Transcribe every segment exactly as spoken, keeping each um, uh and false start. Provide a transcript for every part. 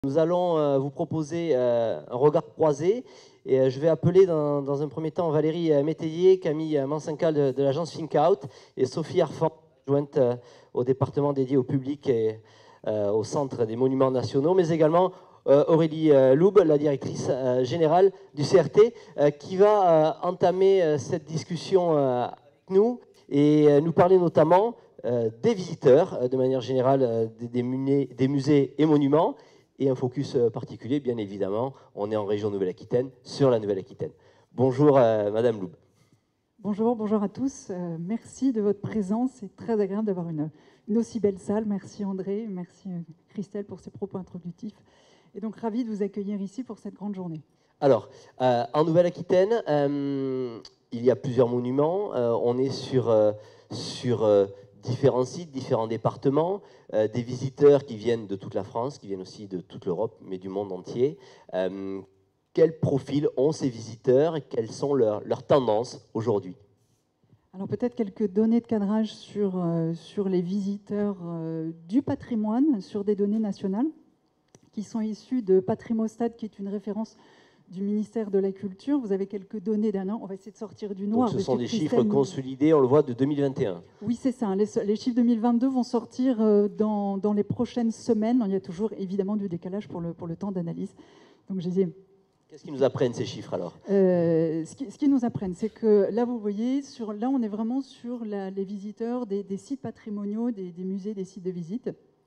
Nous allons euh, vous proposer euh, un regard croisé et euh, je vais appeler dans, dans un premier temps Valérie euh, Métayer, Camille euh, Mansincal de, de l'agence Think Out et Sophie Arfan, jointe euh, au département dédié au public et euh, au centre des monuments nationaux, mais également euh, Aurélie euh, Loub, la directrice euh, générale du C R T, euh, qui va euh, entamer euh, cette discussion euh, avec nous et euh, nous parler notamment euh, des visiteurs, euh, de manière générale euh, des, des, musées, des musées et monuments, et un focus particulier, bien évidemment, on est en région Nouvelle-Aquitaine, sur la Nouvelle-Aquitaine. Bonjour euh, Madame Loub. Bonjour, bonjour à tous. Euh, merci de votre présence. C'est très agréable d'avoir une, une aussi belle salle. Merci André, merci Christelle pour ces propos introductifs. Et donc ravi de vous accueillir ici pour cette grande journée. Alors, euh, en Nouvelle-Aquitaine, euh, il y a plusieurs monuments. Euh, on est sur, euh, sur euh, différents sites, différents départements, euh, des visiteurs qui viennent de toute la France, qui viennent aussi de toute l'Europe, mais du monde entier. Euh, quel profil ont ces visiteurs et quelles sont leurs, leurs tendances aujourd'hui? Alors peut-être quelques données de cadrage sur, euh, sur les visiteurs euh, du patrimoine, sur des données nationales qui sont issues de Patrimostat, qui est une référence du ministère de la Culture. Vous avez quelques données d'un an. On va essayer de sortir du noir. Donc ce sont des chiffres consolidés, on le voit, de deux mille vingt et un. Oui, c'est ça. Les, les chiffres deux mille vingt-deux vont sortir dans, dans les prochaines semaines. Il y a toujours évidemment du décalage pour le, pour le temps d'analyse. Donc je disais... Qu'est-ce qu'ils nous apprennent ces chiffres alors? euh, Ce qu'ils qui nous apprennent, c'est que là, vous voyez, sur, là on est vraiment sur la, les visiteurs des, des sites patrimoniaux, des, des musées, des sites de visite.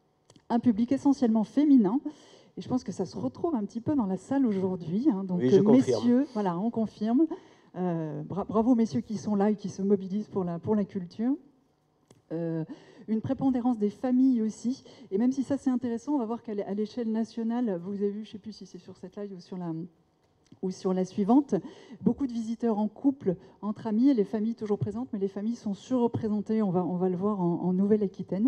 Un public essentiellement féminin. Et je pense que ça se retrouve un petit peu dans la salle aujourd'hui. Hein. Donc, oui, je messieurs, confirme. voilà, on confirme. Euh, bra bravo, messieurs qui sont là et qui se mobilisent pour la, pour la culture. Euh, une prépondérance des familles aussi. Et même si ça, c'est intéressant, on va voir qu'à l'échelle nationale, vous avez vu, je ne sais plus si c'est sur cette slide ou sur la... ou sur la suivante, beaucoup de visiteurs en couple, entre amis, et les familles toujours présentes, mais les familles sont surreprésentées, on va, on va le voir en, en Nouvelle-Aquitaine.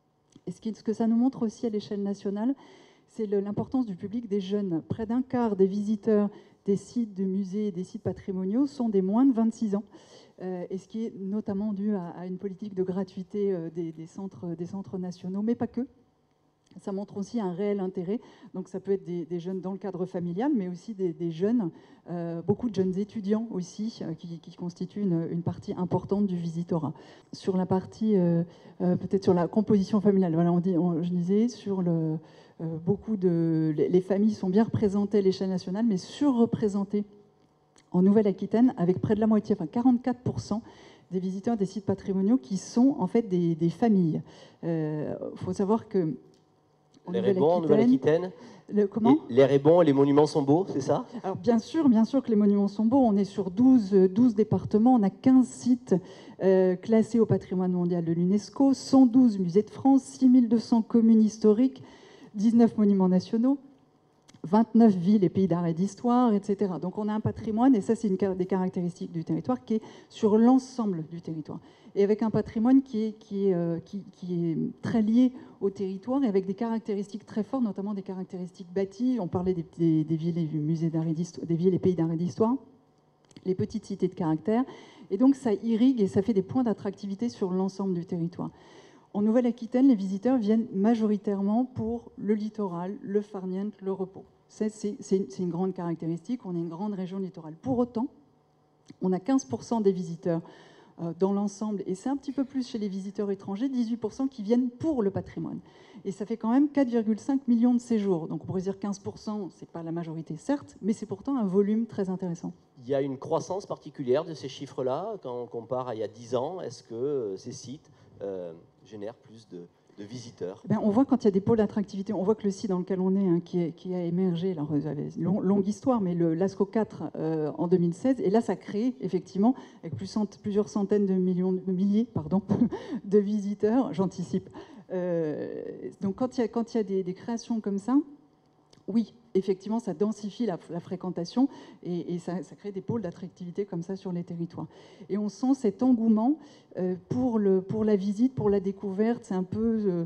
Et ce, qui, ce que ça nous montre aussi à l'échelle nationale, c'est l'importance du public des jeunes. Près d'un quart des visiteurs des sites de musées et des sites patrimoniaux sont des moins de vingt-six ans, euh, et ce qui est notamment dû à, à une politique de gratuité euh, des, des, centres, des centres nationaux, mais pas que. Ça montre aussi un réel intérêt. Donc ça peut être des, des jeunes dans le cadre familial, mais aussi des, des jeunes, euh, beaucoup de jeunes étudiants aussi, euh, qui, qui constituent une, une partie importante du visitorat. Sur la partie, euh, euh, peut-être sur la composition familiale, voilà, on dit, on, je disais, sur le, euh, beaucoup de... Les, les familles sont bien représentées à l'échelle nationale, mais surreprésentées en Nouvelle-Aquitaine, avec près de la moitié, enfin quarante-quatre pour cent des visiteurs des sites patrimoniaux qui sont en fait des, des familles. Il euh, faut savoir que l'air est bon en Nouvelle-Aquitaine. Comment? L'air est bon et les monuments sont beaux, c'est ça? Alors bien sûr, bien sûr que les monuments sont beaux. On est sur douze, douze départements, on a quinze sites euh, classés au patrimoine mondial de l'UNESCO, cent douze musées de France, six mille deux cents communes historiques, dix-neuf monuments nationaux, vingt-neuf villes et pays d'art et d'histoire, et cetera. Donc on a un patrimoine, et ça c'est une des caractéristiques du territoire, qui est sur l'ensemble du territoire. Et avec un patrimoine qui est, qui, est, euh, qui, qui est très lié au territoire et avec des caractéristiques très fortes, notamment des caractéristiques bâties. On parlait des, des, des villes et musées d'art et d'histoire, des villes et pays d'art et d'histoire, les petites cités de caractère. Et donc ça irrigue et ça fait des points d'attractivité sur l'ensemble du territoire. En Nouvelle-Aquitaine, les visiteurs viennent majoritairement pour le littoral, le farniente, le repos. C'est une grande caractéristique. On est une grande région littorale. Pour autant, on a quinze pour cent des visiteurs dans l'ensemble, et c'est un petit peu plus chez les visiteurs étrangers, dix-huit pour cent qui viennent pour le patrimoine. Et ça fait quand même quatre virgule cinq millions de séjours. Donc on pourrait dire quinze pour cent, c'est pas la majorité certes, mais c'est pourtant un volume très intéressant. Il y a une croissance particulière de ces chiffres-là quand on compare à il y a dix ans. Est-ce que ces sites euh, génèrent plus de, de visiteurs? Ben, on voit quand il y a des pôles d'attractivité, on voit que le site dans lequel on est, hein, qui, est qui a émergé, alors vous avez une long, longue histoire, mais le l'Asco quatre euh, en deux mille seize, et là ça crée effectivement, avec plus, plusieurs centaines de millions, de milliers pardon, de visiteurs, j'anticipe. Euh, donc quand il y a, quand il y a des, des créations comme ça, oui, effectivement, ça densifie la, la fréquentation et, et ça, ça crée des pôles d'attractivité comme ça sur les territoires. Et on sent cet engouement euh, pour, le, pour la visite, pour la découverte. C'est un peu euh,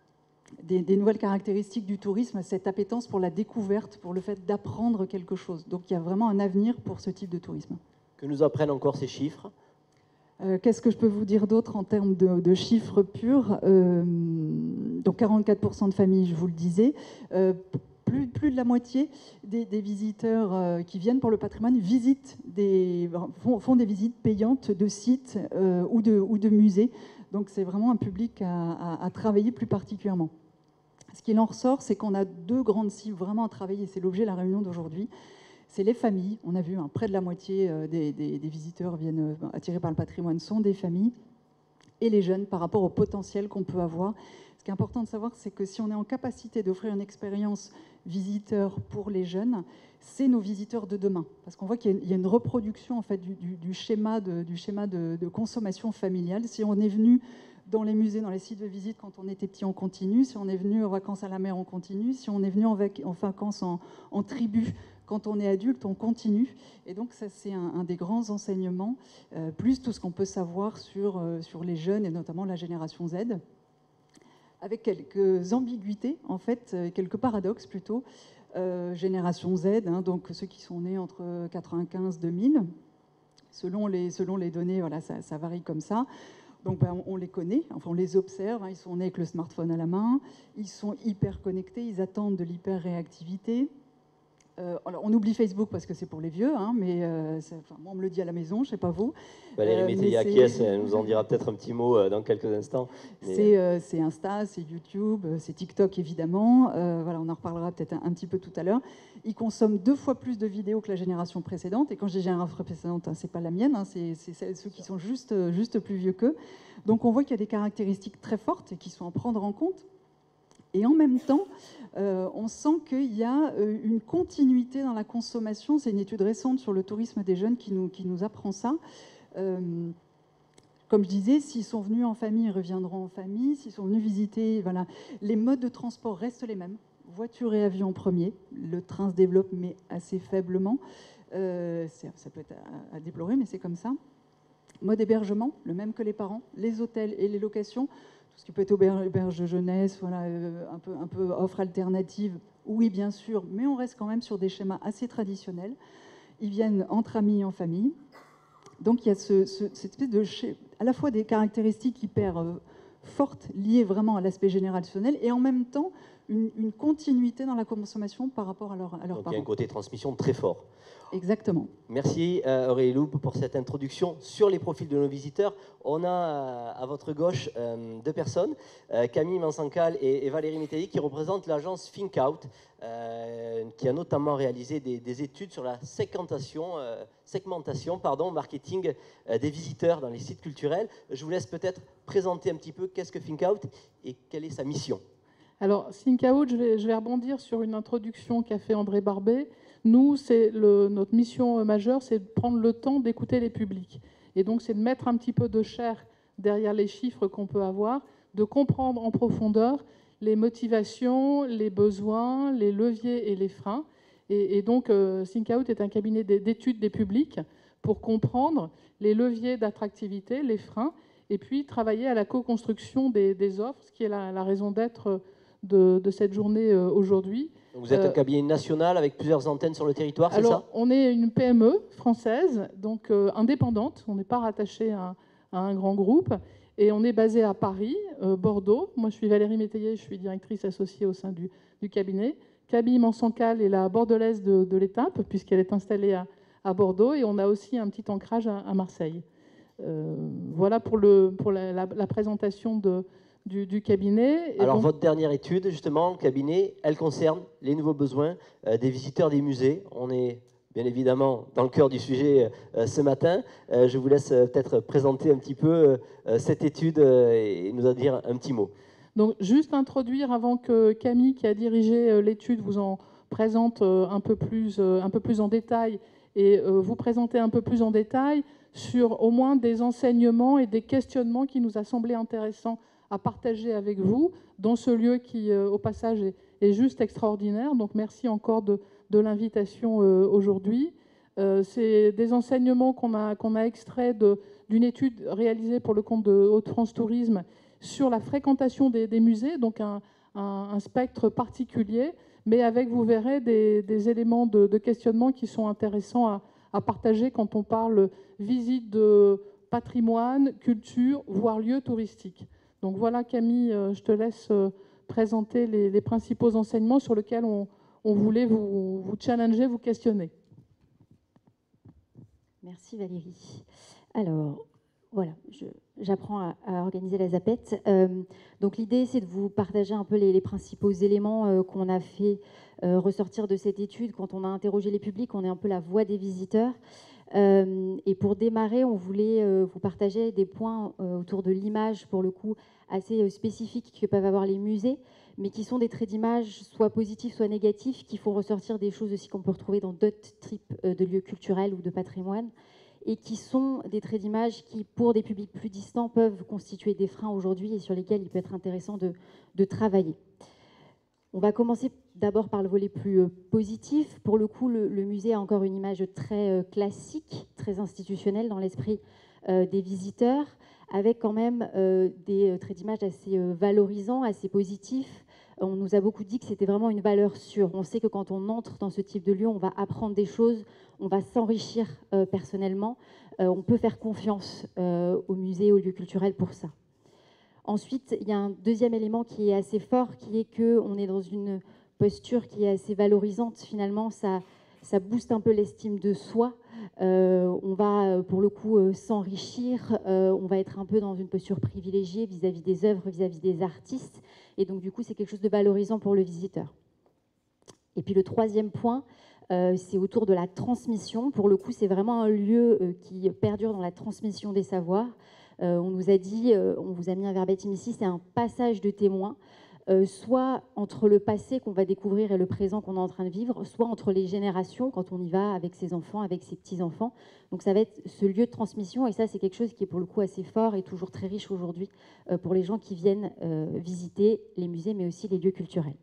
des, des nouvelles caractéristiques du tourisme, cette appétence pour la découverte, pour le fait d'apprendre quelque chose. Donc il y a vraiment un avenir pour ce type de tourisme. Que nous apprennent encore ces chiffres? Euh, Qu'est-ce que je peux vous dire d'autre en termes de, de chiffres purs? euh, Donc quarante-quatre pour cent de familles, je vous le disais. Euh, plus, plus de la moitié des, des visiteurs euh, qui viennent pour le patrimoine visitent des, font, font des visites payantes de sites euh, ou, de, ou de musées. Donc c'est vraiment un public à, à, à travailler plus particulièrement. Ce qu'il en ressort, c'est qu'on a deux grandes cibles vraiment à travailler. C'est l'objet de la réunion d'aujourd'hui. C'est les familles. On a vu hein, près de la moitié des, des, des visiteurs viennent euh, attirés par le patrimoine sont des familles. Et les jeunes par rapport au potentiel qu'on peut avoir. Ce qui est important de savoir, c'est que si on est en capacité d'offrir une expérience visiteur pour les jeunes, c'est nos visiteurs de demain. Parce qu'on voit qu'il y a une reproduction en fait, du, du, du schéma, de, du schéma de, de consommation familiale. Si on est venu dans les musées, dans les sites de visite quand on était petit, on continue. Si on est venu en vacances à la mer, on continue. Si on est venu en, vac en vacances en, en tribu, quand on est adulte, on continue. Et donc, ça, c'est un, un des grands enseignements, euh, plus tout ce qu'on peut savoir sur, euh, sur les jeunes, et notamment la génération Z, avec quelques ambiguïtés, en fait, euh, quelques paradoxes plutôt. Euh, génération Z, hein, donc ceux qui sont nés entre quatre-vingt-quinze et deux mille. Selon les, selon les données, voilà, ça, ça varie comme ça. Donc, ben, on les connaît, enfin, on les observe. Hein, ils sont nés avec le smartphone à la main. Ils sont hyper connectés, ils attendent de l'hyper-réactivité. Euh, alors on oublie Facebook parce que c'est pour les vieux, hein, mais euh, enfin, moi on me le dit à la maison, je ne sais pas vous. Valérie euh, Métayer acquiesce, elle nous en dira peut-être un petit mot euh, dans quelques instants. Mais... C'est euh, Insta, c'est YouTube, c'est TikTok évidemment, euh, voilà, on en reparlera peut-être un, un petit peu tout à l'heure. Ils consomment deux fois plus de vidéos que la génération précédente, et quand je dis génération précédente, hein, ce n'est pas la mienne, hein, c'est ceux qui sont juste, juste plus vieux qu'eux. Donc on voit qu'il y a des caractéristiques très fortes et qui sont à prendre en compte. Et en même temps, euh, on sent qu'il y a euh, une continuité dans la consommation. C'est une étude récente sur le tourisme des jeunes qui nous, qui nous apprend ça. Euh, comme je disais, s'ils sont venus en famille, ils reviendront en famille. S'ils sont venus visiter, voilà. Les modes de transport restent les mêmes. Voiture et avion en premier. Le train se développe, mais assez faiblement. Euh, ça peut être à, à déplorer, mais c'est comme ça. Mode hébergement, le même que les parents. Les hôtels et les locations. Ce qui peut être auberge de jeunesse, voilà, euh, un, peu, un peu offre alternative, oui bien sûr, mais on reste quand même sur des schémas assez traditionnels. Ils viennent entre amis et en famille. Donc il y a ce, ce, cette espèce de, à la fois des caractéristiques hyper euh, fortes liées vraiment à l'aspect générationnel et en même temps une, une continuité dans la consommation par rapport à, leur, à leurs Donc, parents. Il y a un côté transmission très fort. Exactement. Merci euh, Aurélie Loupe pour cette introduction sur les profils de nos visiteurs. On a euh, à votre gauche euh, deux personnes, euh, Camille Mansancal et, et Valérie Métayer, qui représentent l'agence ThinkOut, euh, qui a notamment réalisé des, des études sur la segmentation, euh, segmentation pardon, marketing euh, des visiteurs dans les sites culturels. Je vous laisse peut-être présenter un petit peu qu'est-ce que ThinkOut et quelle est sa mission. Alors, ThinkOut, je vais, je vais rebondir sur une introduction qu'a fait André Barbet. Nous, le, notre mission majeure, c'est de prendre le temps d'écouter les publics. Et donc, c'est de mettre un petit peu de chair derrière les chiffres qu'on peut avoir, de comprendre en profondeur les motivations, les besoins, les leviers et les freins. Et, et donc, euh, ThinkOut est un cabinet d'études des publics pour comprendre les leviers d'attractivité, les freins, et puis travailler à la co-construction des, des offres, ce qui est la, la raison d'être de, de cette journée euh, aujourd'hui. Vous êtes un cabinet national avec plusieurs antennes sur le territoire, c'est ça? Alors, on est une P M E française, donc euh, indépendante. On n'est pas rattaché à, à un grand groupe. Et on est basé à Paris, euh, Bordeaux. Moi, je suis Valérie Métayer, je suis directrice associée au sein du, du cabinet. Camille Mansancal est la bordelaise de, de l'étape, puisqu'elle est installée à, à Bordeaux. Et on a aussi un petit ancrage à, à Marseille. Euh, voilà pour, le, pour la, la, la présentation de... Du, du cabinet. Et Alors, donc, votre dernière étude, justement, le cabinet, elle concerne les nouveaux besoins euh, des visiteurs des musées. On est bien évidemment dans le cœur du sujet euh, ce matin. Euh, je vous laisse euh, peut-être présenter un petit peu euh, cette étude euh, et nous en dire un petit mot. Donc, juste introduire avant que Camille, qui a dirigé euh, l'étude, vous en présente euh, un peu plus, euh, un peu plus en détail et euh, vous présenter un peu plus en détail sur au moins des enseignements et des questionnements qui nous a semblé intéressants à partager avec vous dans ce lieu qui, euh, au passage, est, est juste extraordinaire. Donc, merci encore de, de l'invitation euh, aujourd'hui. Euh, C'est des enseignements qu'on a, qu'on a extraits d'une étude réalisée pour le compte de Hauts-de-France Tourisme sur la fréquentation des, des musées, donc un, un, un spectre particulier, mais avec, vous verrez, des, des éléments de, de questionnement qui sont intéressants à, à partager quand on parle visite de patrimoine, culture, voire lieux touristiques. Donc voilà, Camille, je te laisse présenter les, les principaux enseignements sur lesquels on, on voulait vous, vous challenger, vous questionner. Merci Valérie. Alors, voilà, j'apprends à, à organiser la zapette. Euh, donc l'idée, c'est de vous partager un peu les, les principaux éléments euh, qu'on a fait euh, ressortir de cette étude. Quand on a interrogé les publics, on est un peu la voix des visiteurs. Euh, et pour démarrer, on voulait euh, vous partager des points euh, autour de l'image, pour le coup, assez euh, spécifiques que peuvent avoir les musées, mais qui sont des traits d'image, soit positifs, soit négatifs, qui font ressortir des choses aussi qu'on peut retrouver dans d'autres types euh, de lieux culturels ou de patrimoine, et qui sont des traits d'image qui, pour des publics plus distants, peuvent constituer des freins aujourd'hui et sur lesquels il peut être intéressant de, de travailler. On va commencer d'abord par le volet plus euh, positif. Pour le coup, le, le musée a encore une image très euh, classique, très institutionnelle dans l'esprit euh, des visiteurs, avec quand même euh, des euh, traits d'image assez euh, valorisants, assez positifs. On nous a beaucoup dit que c'était vraiment une valeur sûre. On sait que quand on entre dans ce type de lieu, on va apprendre des choses, on va s'enrichir euh, personnellement. Euh, on peut faire confiance euh, au musée, au lieu culturel pour ça. Ensuite, il y a un deuxième élément qui est assez fort, qui est qu'on est dans une posture qui est assez valorisante. Finalement, ça, ça booste un peu l'estime de soi. Euh, on va, pour le coup, euh, s'enrichir. Euh, on va être un peu dans une posture privilégiée vis-à-vis des œuvres, vis-à-vis des artistes. Et donc, du coup, c'est quelque chose de valorisant pour le visiteur. Et puis, le troisième point, euh, c'est autour de la transmission. Pour le coup, c'est vraiment un lieu euh, qui perdure dans la transmission des savoirs. Euh, on nous a dit, euh, on vous a mis un verbatim ici, c'est un passage de témoins, euh, soit entre le passé qu'on va découvrir et le présent qu'on est en train de vivre, soit entre les générations, quand on y va avec ses enfants, avec ses petits-enfants. Donc ça va être ce lieu de transmission, et ça c'est quelque chose qui est pour le coup assez fort et toujours très riche aujourd'hui euh, pour les gens qui viennent euh, visiter les musées, mais aussi les lieux culturels.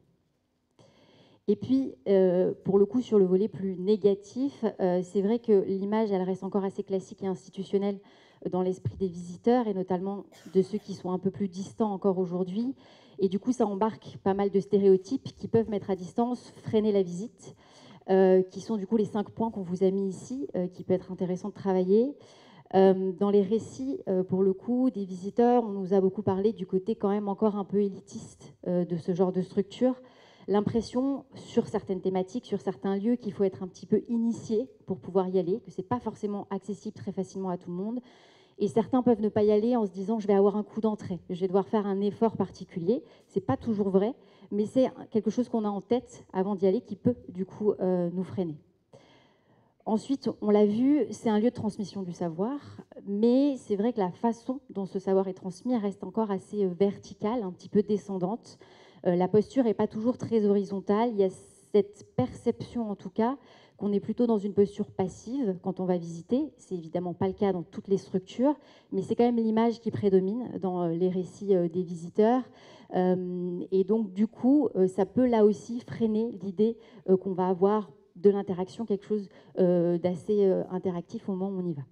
Et puis, euh, pour le coup, sur le volet plus négatif, euh, c'est vrai que l'image, elle reste encore assez classique et institutionnelle dans l'esprit des visiteurs, et notamment de ceux qui sont un peu plus distants encore aujourd'hui. Et du coup, ça embarque pas mal de stéréotypes qui peuvent mettre à distance, freiner la visite, euh, qui sont du coup les cinq points qu'on vous a mis ici, euh, qui peut être intéressant de travailler. Euh, dans les récits, euh, pour le coup, des visiteurs, on nous a beaucoup parlé du côté quand même encore un peu élitiste euh, de ce genre de structure. L'impression, sur certaines thématiques, sur certains lieux, qu'il faut être un petit peu initié pour pouvoir y aller, que ce n'est pas forcément accessible très facilement à tout le monde. Et certains peuvent ne pas y aller en se disant « je vais avoir un coup d'entrée, je vais devoir faire un effort particulier ». Ce n'est pas toujours vrai, mais c'est quelque chose qu'on a en tête avant d'y aller qui peut du coup euh, nous freiner. Ensuite, on l'a vu, c'est un lieu de transmission du savoir, mais c'est vrai que la façon dont ce savoir est transmis reste encore assez verticale, un petit peu descendante. Euh, la posture n'est pas toujours très horizontale. Il y a cette perception, en tout cas, qu'on est plutôt dans une posture passive quand on va visiter. C'est évidemment pas le cas dans toutes les structures, mais c'est quand même l'image qui prédomine dans les récits euh, des visiteurs. Euh, et donc, du coup, euh, ça peut là aussi freiner l'idée euh, qu'on va avoir de l'interaction, quelque chose euh, d'assez euh, interactif au moment où on y va.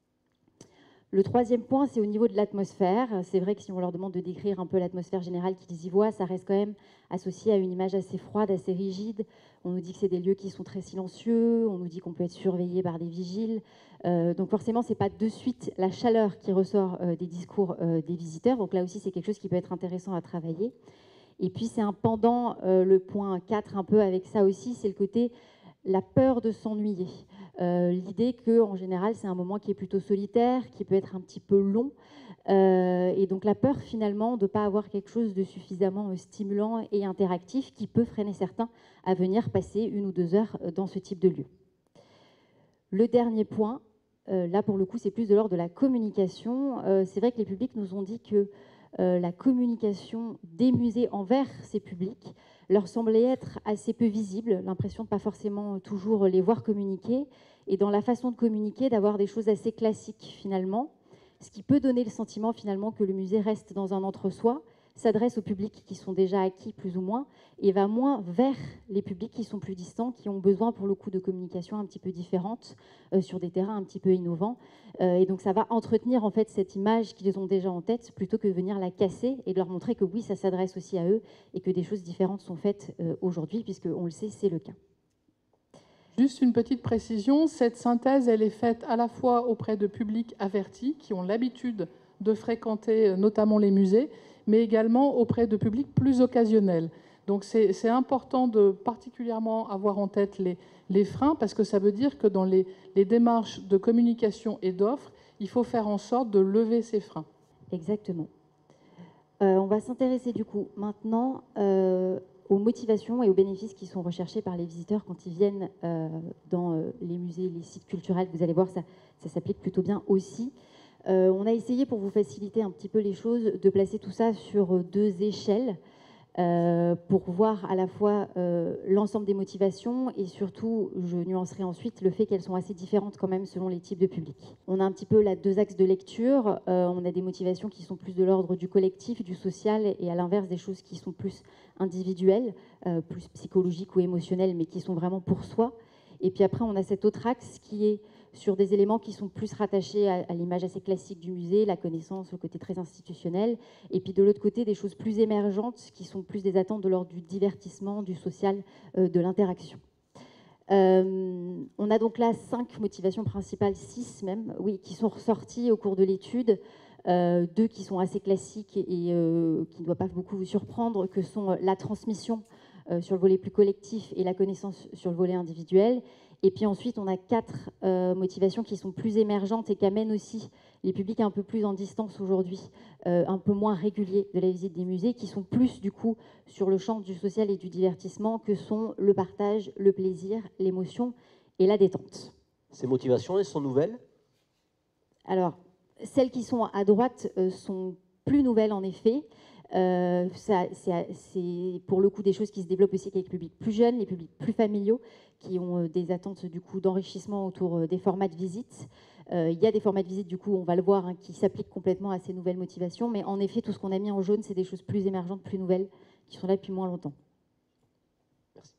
Le troisième point, c'est au niveau de l'atmosphère. C'est vrai que si on leur demande de décrire un peu l'atmosphère générale qu'ils y voient, ça reste quand même associé à une image assez froide, assez rigide. On nous dit que c'est des lieux qui sont très silencieux, on nous dit qu'on peut être surveillé par des vigiles. Euh, donc forcément, ce n'est pas de suite la chaleur qui ressort euh, des discours euh, des visiteurs. Donc là aussi, c'est quelque chose qui peut être intéressant à travailler. Et puis, c'est un pendant, euh, le point quatre, un peu avec ça aussi, c'est le côté la peur de s'ennuyer. Euh, L'idée qu'en général, c'est un moment qui est plutôt solitaire, qui peut être un petit peu long. Euh, et donc la peur finalement de ne pas avoir quelque chose de suffisamment stimulant et interactif qui peut freiner certains à venir passer une ou deux heures dans ce type de lieu. Le dernier point, euh, là pour le coup, c'est plus de l'ordre de la communication. Euh, c'est vrai que les publics nous ont dit que euh, la communication des musées envers ces publics leur semblait être assez peu visible, l'impression de ne pas forcément toujours les voir communiquer, et dans la façon de communiquer, d'avoir des choses assez classiques finalement, ce qui peut donner le sentiment finalement que le musée reste dans un entre-soi, s'adresse aux publics qui sont déjà acquis plus ou moins, et va moins vers les publics qui sont plus distants, qui ont besoin pour le coup de communication un petit peu différente, euh, sur des terrains un petit peu innovants. Euh, et donc ça va entretenir en fait cette image qu'ils ont déjà en tête, plutôt que de venir la casser et de leur montrer que oui, ça s'adresse aussi à eux, et que des choses différentes sont faites euh, aujourd'hui, puisque on le sait, c'est le cas. Juste une petite précision, cette synthèse, elle est faite à la fois auprès de publics avertis, qui ont l'habitude de fréquenter notamment les musées, mais également auprès de publics plus occasionnels. Donc c'est c'est important de particulièrement avoir en tête les, les freins, parce que ça veut dire que dans les, les démarches de communication et d'offres, il faut faire en sorte de lever ces freins. Exactement. Euh, on va s'intéresser du coup maintenant euh, aux motivations et aux bénéfices qui sont recherchés par les visiteurs quand ils viennent euh, dans euh, les musées, les sites culturels. Vous allez voir, ça, ça s'applique plutôt bien aussi. Euh, on a essayé, pour vous faciliter un petit peu les choses, de placer tout ça sur deux échelles euh, pour voir à la fois euh, l'ensemble des motivations et surtout, je nuancerai ensuite, le fait qu'elles sont assez différentes quand même selon les types de publics. On a un petit peu là deux axes de lecture. Euh, on a des motivations qui sont plus de l'ordre du collectif, du social, et à l'inverse des choses qui sont plus individuelles, euh, plus psychologiques ou émotionnelles, mais qui sont vraiment pour soi. Et puis après, on a cet autre axe qui est sur des éléments qui sont plus rattachés à, à l'image assez classique du musée, la connaissance, le côté très institutionnel, et puis de l'autre côté, des choses plus émergentes qui sont plus des attentes de l'ordre du divertissement, du social, euh, de l'interaction. Euh, on a donc là cinq motivations principales, six même, oui, qui sont ressorties au cours de l'étude, euh, deux qui sont assez classiques et, et euh, qui ne doivent pas beaucoup vous surprendre, que sont la transmission euh, sur le volet plus collectif et la connaissance sur le volet individuel. Et puis ensuite, on a quatre euh, motivations qui sont plus émergentes et qui amènent aussi les publics un peu plus en distance aujourd'hui, euh, un peu moins réguliers de la visite des musées, qui sont plus du coup sur le champ du social et du divertissement, que sont le partage, le plaisir, l'émotion et la détente. Ces motivations, elles sont nouvelles? Alors, celles qui sont à droite euh, sont plus nouvelles en effet. Euh, ça, c'est pour le coup des choses qui se développent aussi avec les publics plus jeunes, les publics plus familiaux, qui ont euh, des attentes du coup d'enrichissement autour euh, des formats de visite. Euh, il y a des formats de visite, du coup, on va le voir, hein, qui s'appliquent complètement à ces nouvelles motivations, mais en effet, tout ce qu'on a mis en jaune, c'est des choses plus émergentes, plus nouvelles, qui sont là depuis moins longtemps. Merci.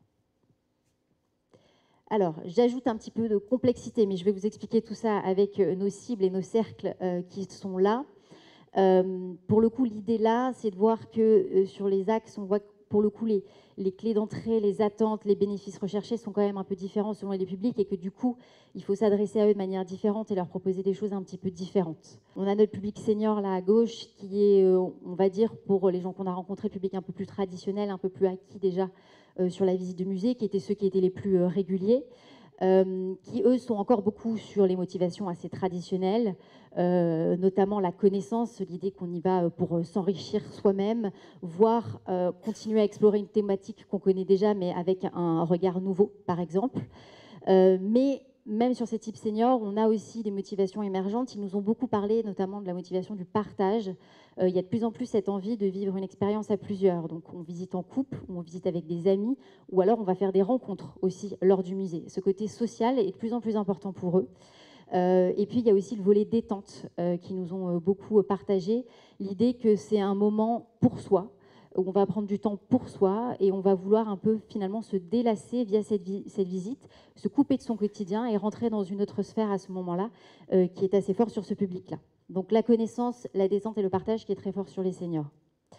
Alors, j'ajoute un petit peu de complexité, mais je vais vous expliquer tout ça avec euh, nos cibles et nos cercles euh, qui sont là. Euh, pour le coup, l'idée là, c'est de voir que euh, sur les axes, on voit que pour le coup, les, les clés d'entrée, les attentes, les bénéfices recherchés sont quand même un peu différents selon les publics et que du coup, il faut s'adresser à eux de manière différente et leur proposer des choses un petit peu différentes. On a notre public senior là à gauche qui est, euh, on va dire, pour les gens qu'on a rencontrés, public un peu plus traditionnel, un peu plus acquis déjà euh, sur la visite de musée, qui étaient ceux qui étaient les plus euh, réguliers. Euh, qui, eux, sont encore beaucoup sur les motivations assez traditionnelles, euh, notamment la connaissance, l'idée qu'on y va pour s'enrichir soi-même, voire euh, continuer à explorer une thématique qu'on connaît déjà, mais avec un regard nouveau, par exemple. Euh, mais même sur ces types seniors, on a aussi des motivations émergentes. Ils nous ont beaucoup parlé, notamment de la motivation du partage. Euh, il y a de plus en plus cette envie de vivre une expérience à plusieurs. Donc on visite en couple, ou on visite avec des amis, ou alors on va faire des rencontres aussi lors du musée. Ce côté social est de plus en plus important pour eux. Euh, et puis il y a aussi le volet détente euh, qui nous ont euh, beaucoup partagé. L'idée que c'est un moment pour soi, où on va prendre du temps pour soi et on va vouloir un peu finalement se délasser via cette, vi cette visite, se couper de son quotidien et rentrer dans une autre sphère à ce moment-là, euh, qui est assez fort sur ce public-là. Donc la connaissance, la détente et le partage qui est très fort sur les seniors.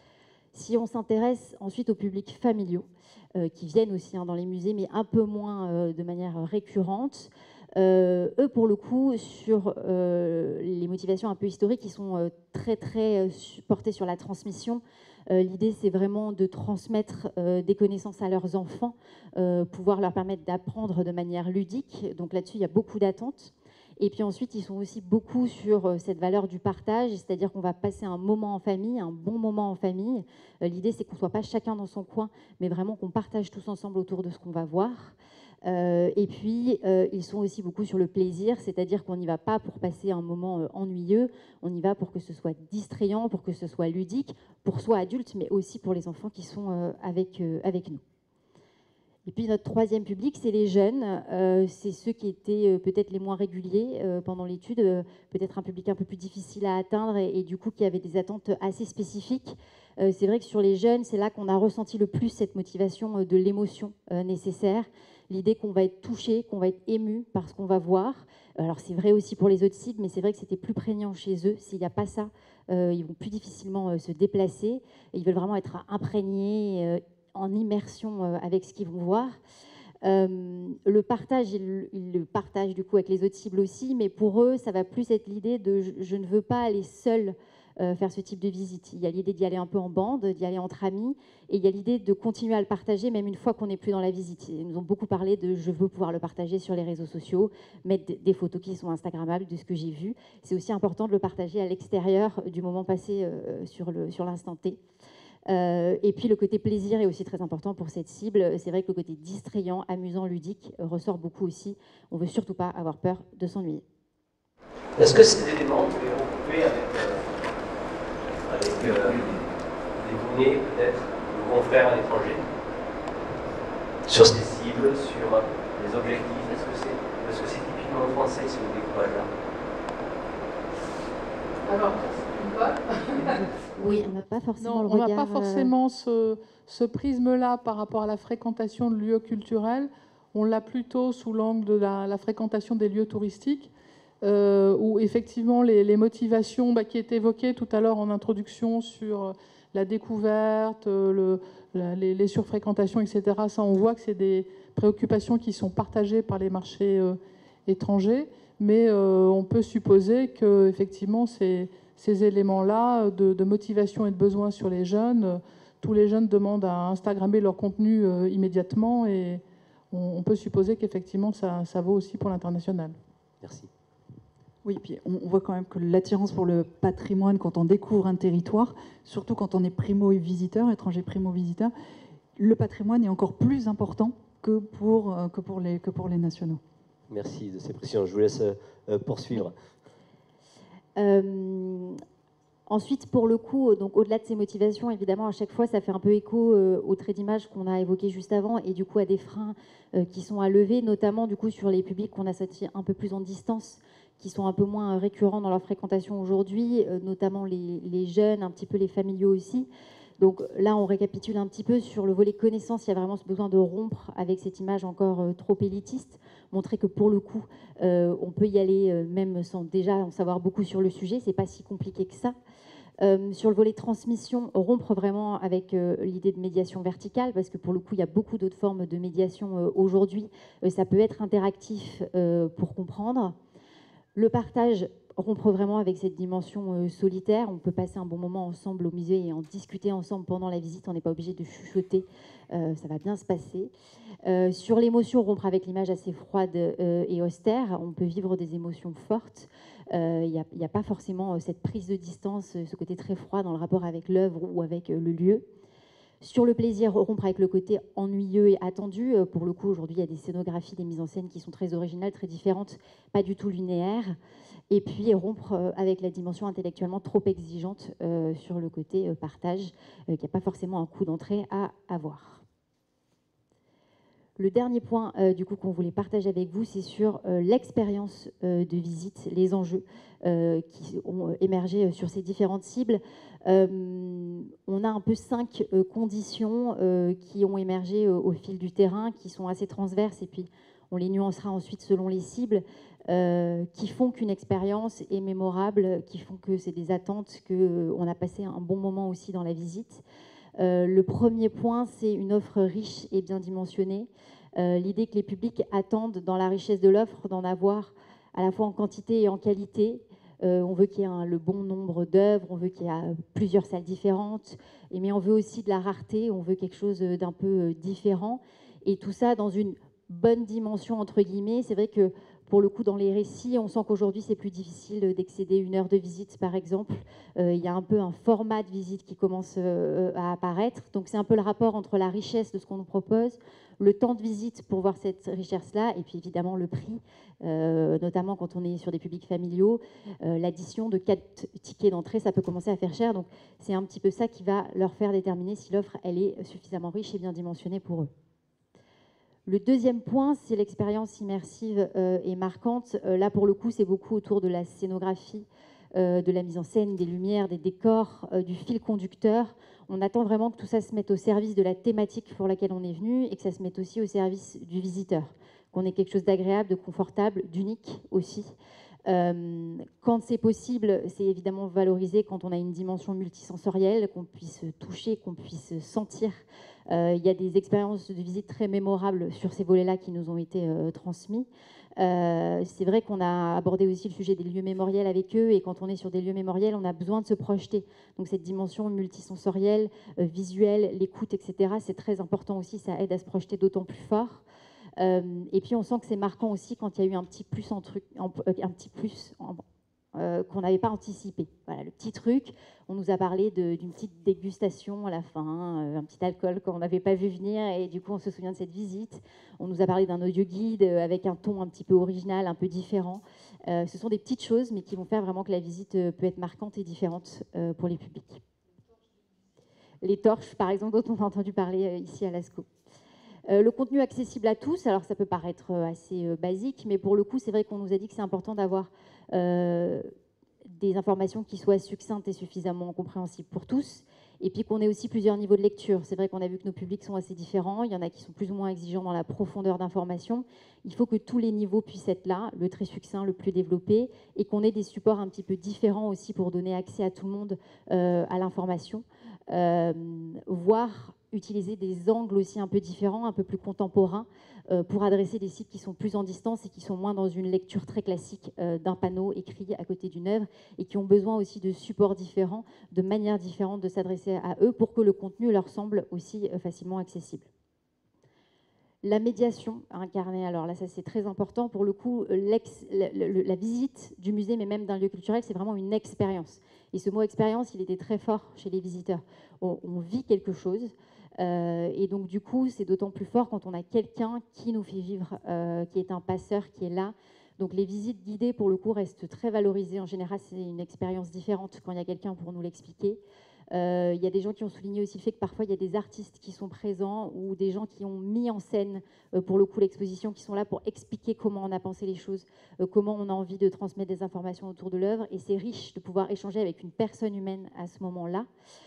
Si on s'intéresse ensuite aux publics familiaux, euh, qui viennent aussi hein, dans les musées, mais un peu moins euh, de manière récurrente, euh, eux, pour le coup, sur euh, les motivations un peu historiques, ils sont euh, très, très euh, portés sur la transmission. Euh, L'idée, c'est vraiment de transmettre euh, des connaissances à leurs enfants, euh, pouvoir leur permettre d'apprendre de manière ludique. Donc là-dessus, il y a beaucoup d'attentes. Et puis ensuite, ils sont aussi beaucoup sur euh, cette valeur du partage, c'est-à-dire qu'on va passer un moment en famille, un bon moment en famille. Euh, L'idée, c'est qu'on ne soit pas chacun dans son coin, mais vraiment qu'on partage tous ensemble autour de ce qu'on va voir. Euh, et puis, euh, ils sont aussi beaucoup sur le plaisir, c'est-à-dire qu'on n'y va pas pour passer un moment euh, ennuyeux, on y va pour que ce soit distrayant, pour que ce soit ludique, pour soi adulte, mais aussi pour les enfants qui sont euh, avec, euh, avec nous. Et puis notre troisième public, c'est les jeunes. Euh, c'est ceux qui étaient euh, peut-être les moins réguliers euh, pendant l'étude, euh, peut-être un public un peu plus difficile à atteindre et, et du coup qui avait des attentes assez spécifiques. Euh, c'est vrai que sur les jeunes, c'est là qu'on a ressenti le plus cette motivation euh, de l'émotion euh, nécessaire. L'idée qu'on va être touché, qu'on va être ému par ce qu'on va voir. Alors c'est vrai aussi pour les autres cibles, mais c'est vrai que c'était plus prégnant chez eux. S'il n'y a pas ça, euh, ils vont plus difficilement euh, se déplacer. Et ils veulent vraiment être imprégnés, euh, en immersion euh, avec ce qu'ils vont voir. Euh, le partage, ils, ils le partagent du coup avec les autres cibles aussi, mais pour eux, ça va plus être l'idée de je, je ne veux pas aller seul euh, faire ce type de visite. Il y a l'idée d'y aller un peu en bande, d'y aller entre amis, et il y a l'idée de continuer à le partager même une fois qu'on n'est plus dans la visite. Ils nous ont beaucoup parlé de « je veux pouvoir le partager sur les réseaux sociaux », mettre des photos qui sont instagrammables de ce que j'ai vu. C'est aussi important de le partager à l'extérieur du moment passé euh, sur le, sur l'instant T. Euh, et puis le côté plaisir est aussi très important pour cette cible. C'est vrai que le côté distrayant, amusant, ludique euh, ressort beaucoup aussi. On ne veut surtout pas avoir peur de s'ennuyer. Est-ce que ces éléments, vous les regroupez avec, euh, avec euh, des données peut-être de confrères à l'étranger sur ces cibles, sur les objectifs? Est-ce que c'est est-ce que c'est typiquement français ce découpage-là? Alors, c'est une colle. Oui, on n'a pas forcément non, le on n'a regard, pas forcément ce, ce prisme-là par rapport à la fréquentation de lieux culturels. On l'a plutôt sous l'angle de la, la fréquentation des lieux touristiques, euh, où effectivement les, les motivations bah, qui étaient évoquées tout à l'heure en introduction sur la découverte, le, la, les, les surfréquentations, et cetera, ça on voit que c'est des préoccupations qui sont partagées par les marchés euh, étrangers, mais euh, on peut supposer que effectivement c'est ces éléments-là de, de motivation et de besoin sur les jeunes. Tous les jeunes demandent à Instagrammer leur contenu euh, immédiatement et on, on peut supposer qu'effectivement ça, ça vaut aussi pour l'international. Merci. Oui, puis on, on voit quand même que l'attirance pour le patrimoine, quand on découvre un territoire, surtout quand on est primo-visiteur, étranger primo-visiteur, le patrimoine est encore plus important que pour, euh, que pour, les, que pour les nationaux. Merci de ces précisions. Je vous laisse euh, poursuivre. Euh, ensuite, pour le coup, donc au-delà de ces motivations, évidemment, à chaque fois, ça fait un peu écho euh, au trait d'image qu'on a évoqué juste avant, et du coup à des freins euh, qui sont à lever, notamment du coup sur les publics qu'on a sortis un peu plus en distance, qui sont un peu moins récurrents dans leur fréquentation aujourd'hui, euh, notamment les, les jeunes, un petit peu les familiaux aussi. Donc là, on récapitule un petit peu sur le volet connaissance. Il y a vraiment ce besoin de rompre avec cette image encore euh, trop élitiste, montrer que pour le coup, euh, on peut y aller euh, même sans déjà en savoir beaucoup sur le sujet. C'est pas si compliqué que ça. Euh, sur le volet transmission, rompre vraiment avec euh, l'idée de médiation verticale, parce que pour le coup, il y a beaucoup d'autres formes de médiation euh, aujourd'hui. Euh, ça peut être interactif euh, pour comprendre. Le partage, rompre vraiment avec cette dimension euh, solitaire. On peut passer un bon moment ensemble au musée et en discuter ensemble pendant la visite. On n'est pas obligé de chuchoter. Euh, ça va bien se passer. Euh, sur l'émotion, rompre avec l'image assez froide euh, et austère. On peut vivre des émotions fortes. Il euh, n'y a, a pas forcément euh, cette prise de distance, euh, ce côté très froid dans le rapport avec l'œuvre ou avec euh, le lieu. Sur le plaisir, rompre avec le côté ennuyeux et attendu. Euh, pour le coup, aujourd'hui, il y a des scénographies, des mises en scène qui sont très originales, très différentes, pas du tout linéaires. Et puis rompre euh, avec la dimension intellectuellement trop exigeante euh, sur le côté euh, partage, euh, qui n'a pas forcément un coût d'entrée à avoir. Le dernier point euh, du coup qu'on voulait partager avec vous, c'est sur euh, l'expérience euh, de visite, les enjeux euh, qui ont émergé sur ces différentes cibles. Euh, on a un peu cinq euh, conditions euh, qui ont émergé euh, au fil du terrain, qui sont assez transverses, et puis on les nuancera ensuite selon les cibles, euh, qui font qu'une expérience est mémorable, qui font que c'est des attentes, qu'on a passé un bon moment aussi dans la visite. Euh, le premier point, c'est une offre riche et bien dimensionnée. Euh, l'idée que les publics attendent dans la richesse de l'offre d'en avoir à la fois en quantité et en qualité. Euh, on veut qu'il y ait un, le bon nombre d'œuvres, on veut qu'il y ait plusieurs salles différentes, et, mais on veut aussi de la rareté, on veut quelque chose d'un peu différent. Et tout ça dans une bonne dimension, entre guillemets. C'est vrai que pour le coup, dans les récits, on sent qu'aujourd'hui, c'est plus difficile d'excéder une heure de visite, par exemple. Euh, il y a un peu un format de visite qui commence euh, à apparaître. Donc, c'est un peu le rapport entre la richesse de ce qu'on nous propose, le temps de visite pour voir cette richesse-là, et puis évidemment le prix, euh, notamment quand on est sur des publics familiaux. Euh, l'addition de quatre tickets d'entrée, ça peut commencer à faire cher. Donc, c'est un petit peu ça qui va leur faire déterminer si l'offre, elle est suffisamment riche et bien dimensionnée pour eux. Le deuxième point, c'est l'expérience immersive euh, et marquante. Euh, là, pour le coup, c'est beaucoup autour de la scénographie, euh, de la mise en scène, des lumières, des décors, euh, du fil conducteur. On attend vraiment que tout ça se mette au service de la thématique pour laquelle on est venu et que ça se mette aussi au service du visiteur, qu'on ait quelque chose d'agréable, de confortable, d'unique aussi. Euh, quand c'est possible, c'est évidemment valorisé quand on a une dimension multisensorielle, qu'on puisse toucher, qu'on puisse sentir. Euh, il y a des expériences de visite très mémorables sur ces volets-là qui nous ont été euh, transmis. Euh, c'est vrai qu'on a abordé aussi le sujet des lieux mémoriels avec eux, et quand on est sur des lieux mémoriels, on a besoin de se projeter. Donc cette dimension multisensorielle, euh, visuelle, l'écoute, et cetera, c'est très important aussi, ça aide à se projeter d'autant plus fort. Euh, et puis on sent que c'est marquant aussi quand il y a eu un petit plus, en truc, en, un petit plus en, euh, qu'on n'avait pas anticipé. Voilà, le petit truc, on nous a parlé d'une petite dégustation à la fin, euh, un petit alcool qu'on n'avait pas vu venir, et du coup on se souvient de cette visite. On nous a parlé d'un audio guide avec un ton un petit peu original, un peu différent. Euh, ce sont des petites choses, mais qui vont faire vraiment que la visite peut être marquante et différente euh, pour les publics. Les torches, par exemple, dont on a entendu parler euh, ici à l'ASCO. Euh, le contenu accessible à tous, alors ça peut paraître assez euh, basique, mais pour le coup, c'est vrai qu'on nous a dit que c'est important d'avoir euh, des informations qui soient succinctes et suffisamment compréhensibles pour tous, et puis qu'on ait aussi plusieurs niveaux de lecture. C'est vrai qu'on a vu que nos publics sont assez différents, il y en a qui sont plus ou moins exigeants dans la profondeur d'information. Il faut que tous les niveaux puissent être là, le très succinct, le plus développé, et qu'on ait des supports un petit peu différents aussi pour donner accès à tout le monde euh, à l'information, euh, voire utiliser des angles aussi un peu différents, un peu plus contemporains, euh, pour adresser des sites qui sont plus en distance et qui sont moins dans une lecture très classique euh, d'un panneau écrit à côté d'une œuvre, et qui ont besoin aussi de supports différents, de manières différentes de s'adresser à eux pour que le contenu leur semble aussi euh, facilement accessible. La médiation incarnée, alors là, ça c'est très important. Pour le coup, l'ex, la, la, la visite du musée, mais même d'un lieu culturel, c'est vraiment une expérience. Et ce mot expérience, il était très fort chez les visiteurs. On, on vit quelque chose. Euh, et donc, du coup, c'est d'autant plus fort quand on a quelqu'un qui nous fait vivre, euh, qui est un passeur, qui est là. Donc, les visites guidées, pour le coup, restent très valorisées. En général, c'est une expérience différente quand il y a quelqu'un pour nous l'expliquer. Euh, il y a des gens qui ont souligné aussi le fait que parfois il y a des artistes qui sont présents ou des gens qui ont mis en scène euh, pour le coup l'exposition, qui sont là pour expliquer comment on a pensé les choses, euh, comment on a envie de transmettre des informations autour de l'œuvre, et c'est riche de pouvoir échanger avec une personne humaine à ce moment-là.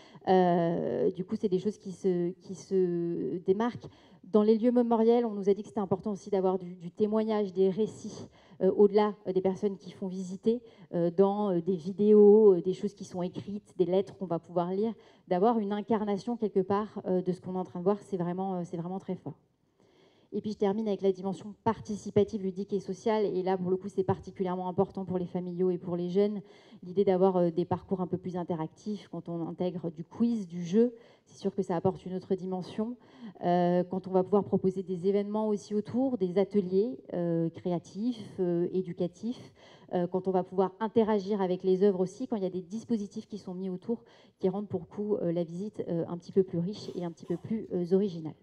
Euh, du coup, c'est des choses qui se, qui se démarquent. Dans les lieux mémoriels, on nous a dit que c'était important aussi d'avoir du, du témoignage, des récits, euh, au-delà euh, des personnes qui font visiter, euh, dans euh, des vidéos, euh, des choses qui sont écrites, des lettres qu'on va pouvoir lire, d'avoir une incarnation quelque part euh, de ce qu'on est en train de voir, c'est vraiment, euh, c'est vraiment très fort. Et puis je termine avec la dimension participative, ludique et sociale. Et là, pour le coup, c'est particulièrement important pour les familiaux et pour les jeunes. L'idée d'avoir euh, des parcours un peu plus interactifs, quand on intègre du quiz, du jeu, c'est sûr que ça apporte une autre dimension. Euh, quand on va pouvoir proposer des événements aussi autour, des ateliers euh, créatifs, euh, éducatifs, euh, quand on va pouvoir interagir avec les œuvres aussi, quand il y a des dispositifs qui sont mis autour, qui rendent pour le coup euh, la visite euh, un petit peu plus riche et un petit peu plus euh, originale.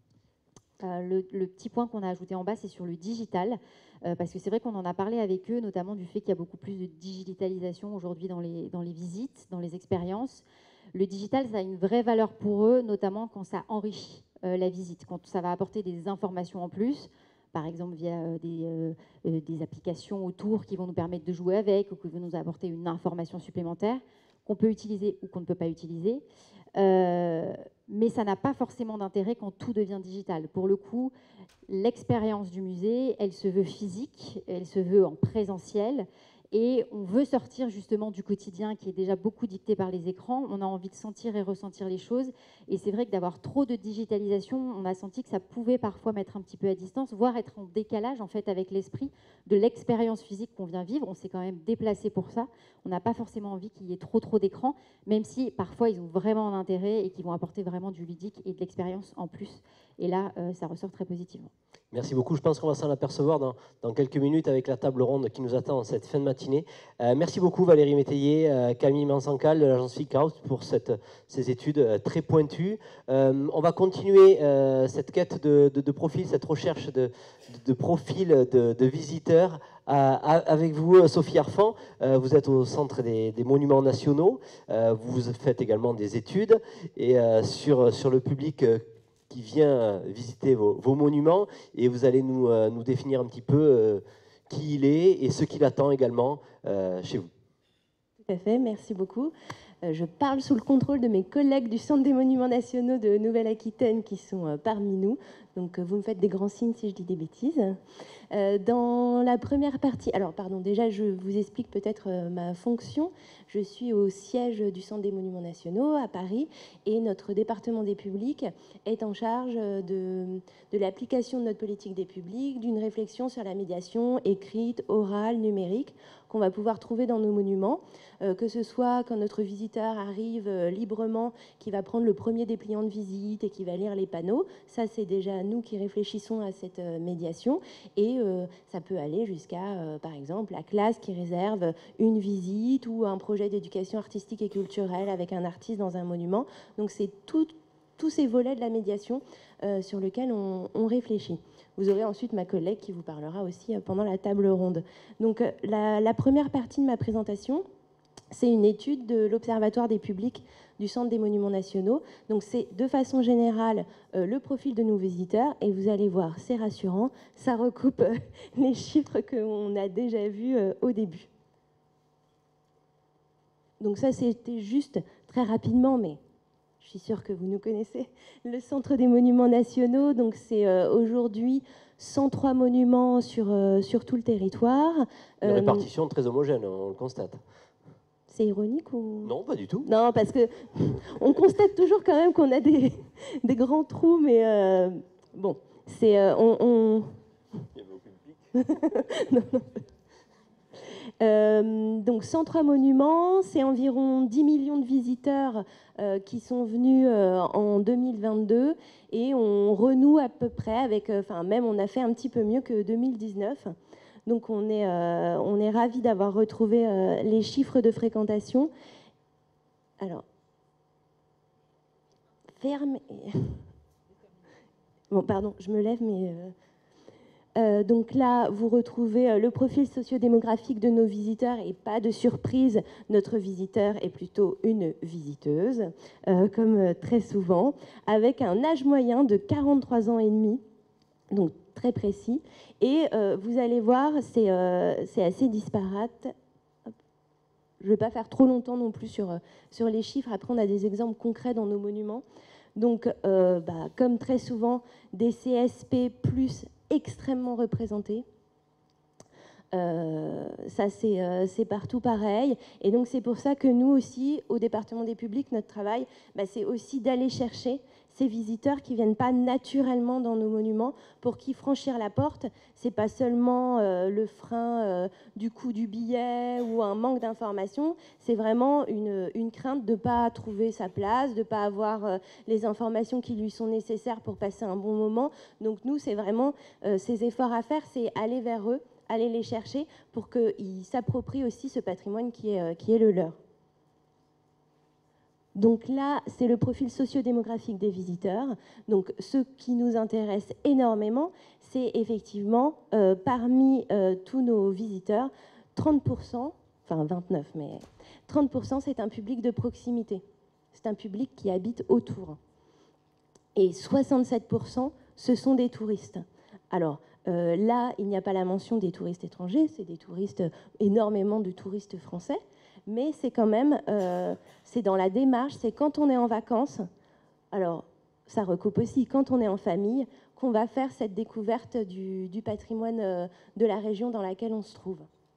Euh, le, le petit point qu'on a ajouté en bas, c'est sur le digital, euh, parce que c'est vrai qu'on en a parlé avec eux, notamment du fait qu'il y a beaucoup plus de digitalisation aujourd'hui dans les, dans les visites, dans les expériences. Le digital, ça a une vraie valeur pour eux, notamment quand ça enrichit euh, la visite, quand ça va apporter des informations en plus, par exemple via euh, des, euh, euh, des applications autour qui vont nous permettre de jouer avec, ou qui vont nous apporter une information supplémentaire qu'on peut utiliser ou qu'on ne peut pas utiliser. Euh, mais ça n'a pas forcément d'intérêt quand tout devient digital. Pour le coup, l'expérience du musée, elle se veut physique, elle se veut en présentiel, et on veut sortir justement du quotidien qui est déjà beaucoup dicté par les écrans. On a envie de sentir et ressentir les choses, et c'est vrai que d'avoir trop de digitalisation, on a senti que ça pouvait parfois mettre un petit peu à distance, voire être en décalage en fait avec l'esprit de l'expérience physique qu'on vient vivre. On s'est quand même déplacé pour ça. On n'a pas forcément envie qu'il y ait trop trop d'écrans, même si parfois ils ont vraiment un intérêt et qu'ils vont apporter vraiment du ludique et de l'expérience en plus. Et là, euh, ça ressort très positivement. Merci beaucoup. Je pense qu'on va s'en apercevoir dans, dans quelques minutes avec la table ronde qui nous attend en cette fin de matinée. Euh, merci beaucoup Valérie Métayer, euh, Camille Mansancal de l'agence Finkout pour cette, ces études euh, très pointues. Euh, on va continuer euh, cette quête de, de, de profil, cette recherche de, de, de profil de, de visiteurs euh, avec vous, Sophie Arfan. Euh, vous êtes au Centre des, des Monuments Nationaux. Euh, vous faites également des études et euh, sur, sur le public euh, qui vient visiter vos, vos monuments, et vous allez nous, euh, nous définir un petit peu euh, qui il est et ce qu'il attend également euh, chez vous. Tout à fait, merci beaucoup. Euh, je parle sous le contrôle de mes collègues du Centre des Monuments Nationaux de Nouvelle-Aquitaine qui sont euh, parmi nous. Donc vous me faites des grands signes si je dis des bêtises. Euh, dans la première partie, alors pardon, déjà je vous explique peut-être euh, ma fonction. Je suis au siège du Centre des Monuments Nationaux à Paris et notre département des publics est en charge de, de l'application de notre politique des publics, d'une réflexion sur la médiation écrite, orale, numérique qu'on va pouvoir trouver dans nos monuments, euh, que ce soit quand notre visiteur arrive euh, librement, qui va prendre le premier dépliant de visite et qui va lire les panneaux. Ça, c'est déjà nous qui réfléchissons à cette euh, médiation. Et euh, ça peut aller jusqu'à, euh, par exemple, la classe qui réserve une visite ou un projet d'éducation artistique et culturelle avec un artiste dans un monument. Donc, c'est tout, tous ces volets de la médiation euh, sur lesquels on, on réfléchit. Vous aurez ensuite ma collègue qui vous parlera aussi pendant la table ronde. Donc, la, la première partie de ma présentation, c'est une étude de l'Observatoire des publics du Centre des Monuments Nationaux. Donc, c'est de façon générale euh, le profil de nos visiteurs. Et vous allez voir, c'est rassurant, ça recoupe euh, les chiffres qu'on a déjà vus euh, au début. Donc ça, c'était juste très rapidement, mais je suis sûre que vous nous connaissez. Le Centre des Monuments Nationaux, donc c'est euh, aujourd'hui cent trois monuments sur, euh, sur tout le territoire. Une Euh, répartition très homogène, on le constate. C'est ironique ou... Non, pas du tout. Non, parce que on constate toujours quand même qu'on a des, des grands trous, mais euh, bon, c'est... Euh, on, on... Il y avait aucune pique. non, non. Euh, donc cent trois monuments, c'est environ dix millions de visiteurs euh, qui sont venus euh, en deux mille vingt-deux et on renoue à peu près avec, enfin euh, même on a fait un petit peu mieux que deux mille dix-neuf. Donc on est, euh, on est ravis d'avoir retrouvé euh, les chiffres de fréquentation. Alors, ferme. Et... Bon, pardon, je me lève, mais... Euh... Euh, donc là, vous retrouvez euh, le profil sociodémographique de nos visiteurs et pas de surprise, notre visiteur est plutôt une visiteuse, euh, comme euh, très souvent, avec un âge moyen de quarante-trois ans et demi, donc très précis. Et euh, vous allez voir, c'est euh, c'est assez disparate. Hop. Je ne vais pas faire trop longtemps non plus sur, sur les chiffres. Après, on a des exemples concrets dans nos monuments. Donc, euh, bah, comme très souvent, des C S P plus extrêmement représentés. Euh, ça, c'est euh, c'est partout pareil. Et donc, c'est pour ça que nous aussi, au département des publics, notre travail, bah, c'est aussi d'aller chercher ces visiteurs qui ne viennent pas naturellement dans nos monuments, pour qui franchir la porte, ce n'est pas seulement euh, le frein euh, du coût du billet ou un manque d'informations, c'est vraiment une, une crainte de ne pas trouver sa place, de ne pas avoir euh, les informations qui lui sont nécessaires pour passer un bon moment. Donc nous, c'est vraiment euh, ces efforts à faire, c'est aller vers eux, aller les chercher pour qu'ils s'approprient aussi ce patrimoine qui est, euh, qui est le leur. Donc là, c'est le profil sociodémographique des visiteurs. Donc ce qui nous intéresse énormément, c'est effectivement, euh, parmi euh, tous nos visiteurs, trente pour cent, enfin vingt-neuf, mais trente pour cent, c'est un public de proximité. C'est un public qui habite autour. Et soixante-sept pour cent, ce sont des touristes. Alors euh, là, il n'y a pas la mention des touristes étrangers, c'est des touristes, énormément de touristes français. Mais c'est quand même, euh, c'est dans la démarche, c'est quand on est en vacances, alors ça recoupe aussi quand on est en famille, qu'on va faire cette découverte du, du patrimoine euh, de la région dans laquelle on se trouve.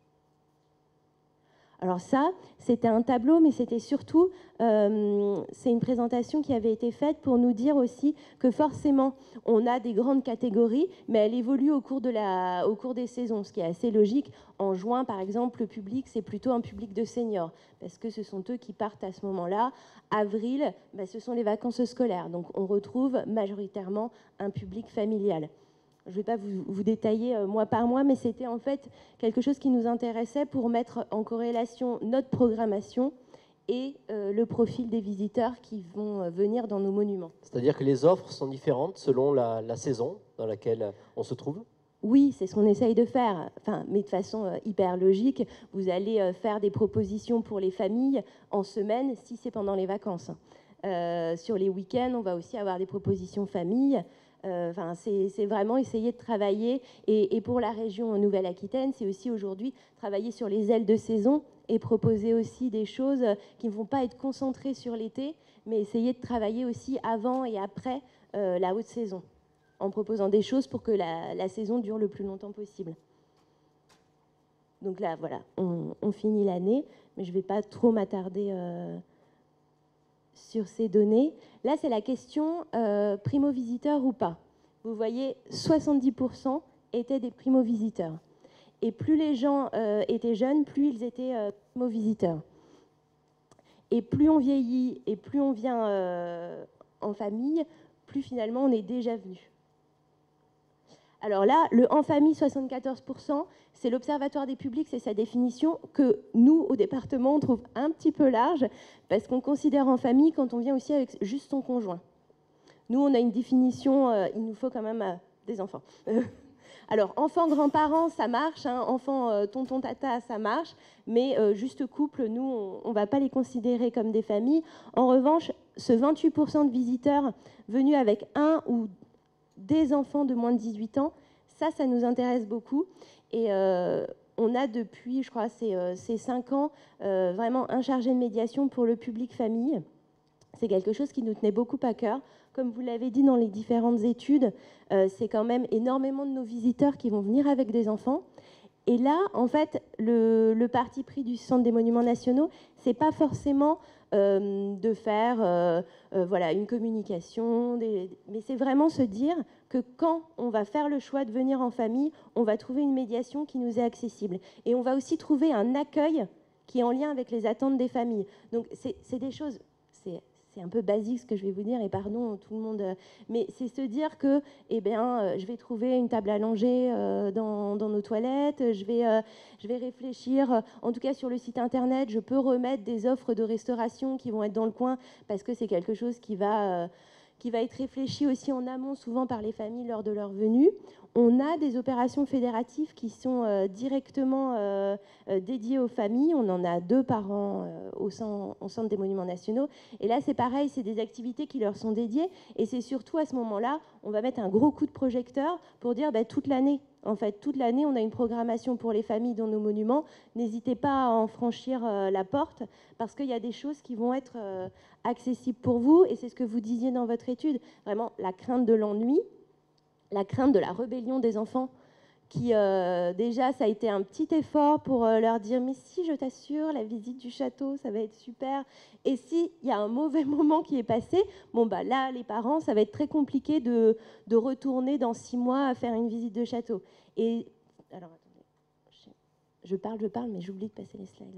Alors ça, c'était un tableau, mais c'était surtout, euh, c'est une présentation qui avait été faite pour nous dire aussi que forcément, on a des grandes catégories, mais elles évoluent au cours, de la, au cours des saisons, ce qui est assez logique. En juin, par exemple, le public, c'est plutôt un public de seniors, parce que ce sont eux qui partent à ce moment-là. Avril, ben, ce sont les vacances scolaires, donc on retrouve majoritairement un public familial. Je ne vais pas vous, vous détailler euh, mois par mois, mais c'était en fait quelque chose qui nous intéressait pour mettre en corrélation notre programmation et euh, le profil des visiteurs qui vont euh, venir dans nos monuments. C'est-à-dire que les offres sont différentes selon la, la saison dans laquelle on se trouve ? Oui, c'est ce qu'on essaye de faire, enfin, mais de façon euh, hyper logique. Vous allez euh, faire des propositions pour les familles en semaine si c'est pendant les vacances. Euh, sur les week-ends, on va aussi avoir des propositions familles. Enfin, euh, c'est vraiment essayer de travailler, et, et pour la région Nouvelle-Aquitaine, c'est aussi aujourd'hui travailler sur les ailes de saison et proposer aussi des choses qui ne vont pas être concentrées sur l'été, mais essayer de travailler aussi avant et après euh, la haute saison. en proposant des choses pour que la, la saison dure le plus longtemps possible. Donc là, voilà, on, on finit l'année, mais je ne vais pas trop m'attarder euh, sur ces données. Là, c'est la question euh, primo-visiteurs ou pas. Vous voyez, soixante-dix pour cent étaient des primo-visiteurs. Et plus les gens euh, étaient jeunes, plus ils étaient euh, primo-visiteurs. Et plus on vieillit et plus on vient euh, en famille, plus finalement on est déjà venu. Alors là, le en famille, soixante-quatorze pour cent, c'est l'Observatoire des publics, c'est sa définition que nous, au département, on trouve un petit peu large parce qu'on considère en famille quand on vient aussi avec juste son conjoint. Nous, on a une définition, euh, il nous faut quand même euh, des enfants. Alors, enfants, grands-parents, ça marche, hein, enfants, euh, tonton, tata, ça marche, mais euh, juste couple, nous, on ne va pas les considérer comme des familles. En revanche, ce vingt-huit pour cent de visiteurs venus avec un ou des enfants de moins de dix-huit ans, ça, ça nous intéresse beaucoup. Et euh, on a depuis, je crois, ces, euh, ces cinq ans, euh, vraiment un chargé de médiation pour le public famille. C'est quelque chose qui nous tenait beaucoup à cœur. Comme vous l'avez dit dans les différentes études, euh, c'est quand même énormément de nos visiteurs qui vont venir avec des enfants. Et là, en fait, le, le parti pris du Centre des Monuments Nationaux, c'est pas forcément euh, de faire euh, euh, voilà, une communication, des, mais c'est vraiment se dire que quand on va faire le choix de venir en famille, on va trouver une médiation qui nous est accessible. Et on va aussi trouver un accueil qui est en lien avec les attentes des familles. Donc, c'est des choses... C'est un peu basique ce que je vais vous dire, et pardon tout le monde, mais c'est se dire que eh bien, je vais trouver une table allongée euh, dans, dans nos toilettes, je vais, euh, je vais réfléchir, en tout cas sur le site internet, je peux remettre des offres de restauration qui vont être dans le coin, parce que c'est quelque chose qui va, euh, qui va être réfléchi aussi en amont, souvent par les familles lors de leur venue. On a des opérations fédératives qui sont euh, directement euh, euh, dédiées aux familles. On en a deux par an euh, au, centre, au Centre des Monuments Nationaux. Et là, c'est pareil, c'est des activités qui leur sont dédiées. Et c'est surtout à ce moment-là, on va mettre un gros coup de projecteur pour dire bah, toute l'année. En fait, toute l'année, on a une programmation pour les familles dans nos monuments. N'hésitez pas à en franchir euh, la porte parce qu'il y a des choses qui vont être euh, accessibles pour vous. Et c'est ce que vous disiez dans votre étude. Vraiment, la crainte de l'ennui. La crainte de la rébellion des enfants, qui euh, déjà, ça a été un petit effort pour euh, leur dire « mais si, je t'assure, la visite du château, ça va être super ». Et s'il y a un mauvais moment qui est passé, bon, bah, là, les parents, ça va être très compliqué de, de retourner dans six mois à faire une visite de château. Et, alors, attendez, je, je parle, je parle, mais j'oublie de passer les slides.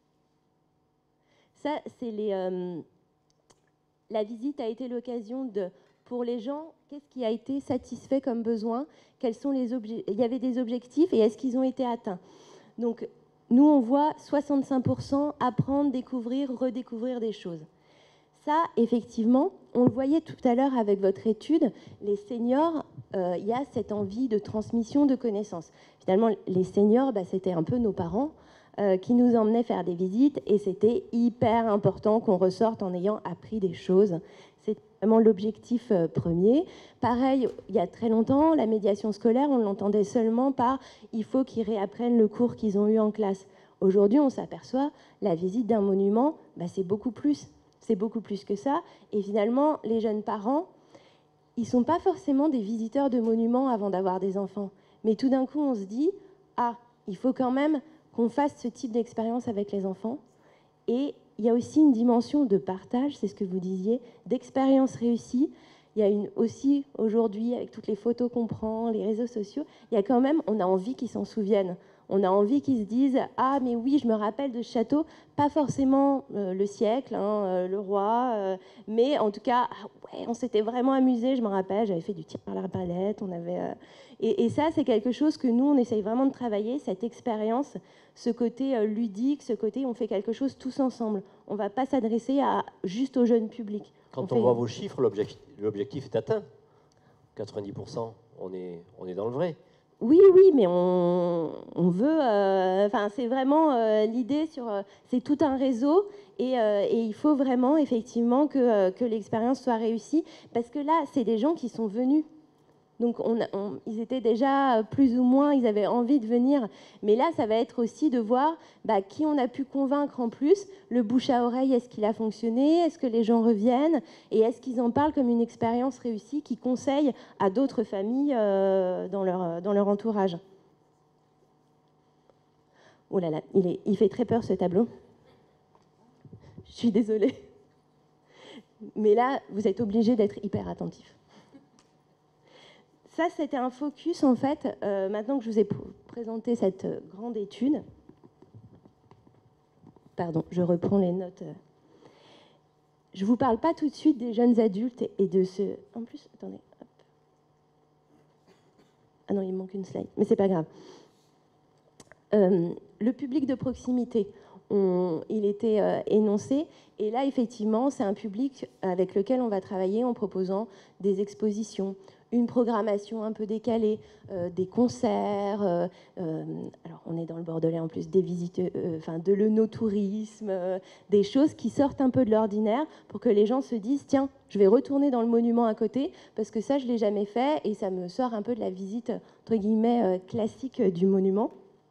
Ça, c'est les... Euh, la visite a été l'occasion de... Pour les gens, qu'est-ce qui a été satisfait comme besoin? Quels sont les objets? Il y avait des objectifs et est-ce qu'ils ont été atteints? Donc, nous, on voit soixante-cinq pour cent apprendre, découvrir, redécouvrir des choses. Ça, effectivement, on le voyait tout à l'heure avec votre étude, les seniors, euh, il y a cette envie de transmission de connaissances. Finalement, les seniors, bah, c'était un peu nos parents euh, qui nous emmenaient faire des visites et c'était hyper important qu'on ressorte en ayant appris des choses. C'est vraiment l'objectif euh, premier. Pareil, il y a très longtemps, la médiation scolaire, on l'entendait seulement par « il faut qu'ils réapprennent le cours qu'ils ont eu en classe ». Aujourd'hui, on s'aperçoit, la visite d'un monument, bah, c'est beaucoup plus. C'est beaucoup plus que ça. Et finalement, les jeunes parents, ils ne sont pas forcément des visiteurs de monuments avant d'avoir des enfants. Mais tout d'un coup, on se dit « ah, il faut quand même qu'on fasse ce type d'expérience avec les enfants ». Et il y a aussi une dimension de partage, c'est ce que vous disiez, d'expérience réussie. Il y a une, aussi, aujourd'hui, avec toutes les photos qu'on prend, les réseaux sociaux, il y a quand même, on a envie qu'ils s'en souviennent. On a envie qu'ils se disent « ah, mais oui, je me rappelle de ce château », pas forcément euh, le siècle, hein, euh, le roi, euh, mais en tout cas, ah, ouais, on s'était vraiment amusé, je me rappelle, j'avais fait du tir par l'arbalète, on avait... Euh, et, et ça, c'est quelque chose que nous, on essaye vraiment de travailler, cette expérience, ce côté euh, ludique, ce côté on fait quelque chose tous ensemble. On ne va pas s'adresser à, juste au jeune public. Quand on, on fait... voit vos chiffres, l'objectif est atteint. quatre-vingt-dix pour cent, on est, on est dans le vrai. Oui, oui, mais on, on veut... Enfin, euh, c'est vraiment euh, l'idée sur... Euh, c'est tout un réseau et, euh, et il faut vraiment, effectivement, que, euh, que l'expérience soit réussie. Parce que là, c'est des gens qui sont venus. Donc on, on, ils étaient déjà plus ou moins, ils avaient envie de venir. Mais là, ça va être aussi de voir bah, qui on a pu convaincre en plus. Le bouche à oreille, est-ce qu'il a fonctionné? Est-ce que les gens reviennent? Et est-ce qu'ils en parlent comme une expérience réussie qui conseille à d'autres familles euh, dans, leur, dans leur entourage? Oh là là, il, est, il fait très peur ce tableau. Je suis désolée. Mais là, vous êtes obligés d'être hyper attentifs. Ça, c'était un focus, en fait, euh, maintenant que je vous ai présenté cette euh, grande étude. Pardon, je reprends les notes. Je ne vous parle pas tout de suite des jeunes adultes et de ce... En plus, attendez. Hop. Ah non, il me manque une slide, mais c'est pas grave. Euh, le public de proximité, on, il était euh, énoncé. Et là, effectivement, c'est un public avec lequel on va travailler en proposant des expositions, une programmation un peu décalée, euh, des concerts, euh, euh, alors on est dans le Bordelais en plus, des visites, euh, enfin de l'œnotourisme, euh, des choses qui sortent un peu de l'ordinaire pour que les gens se disent « Tiens, je vais retourner dans le monument à côté parce que ça, je ne l'ai jamais fait et ça me sort un peu de la visite, entre guillemets, euh, classique du monument. »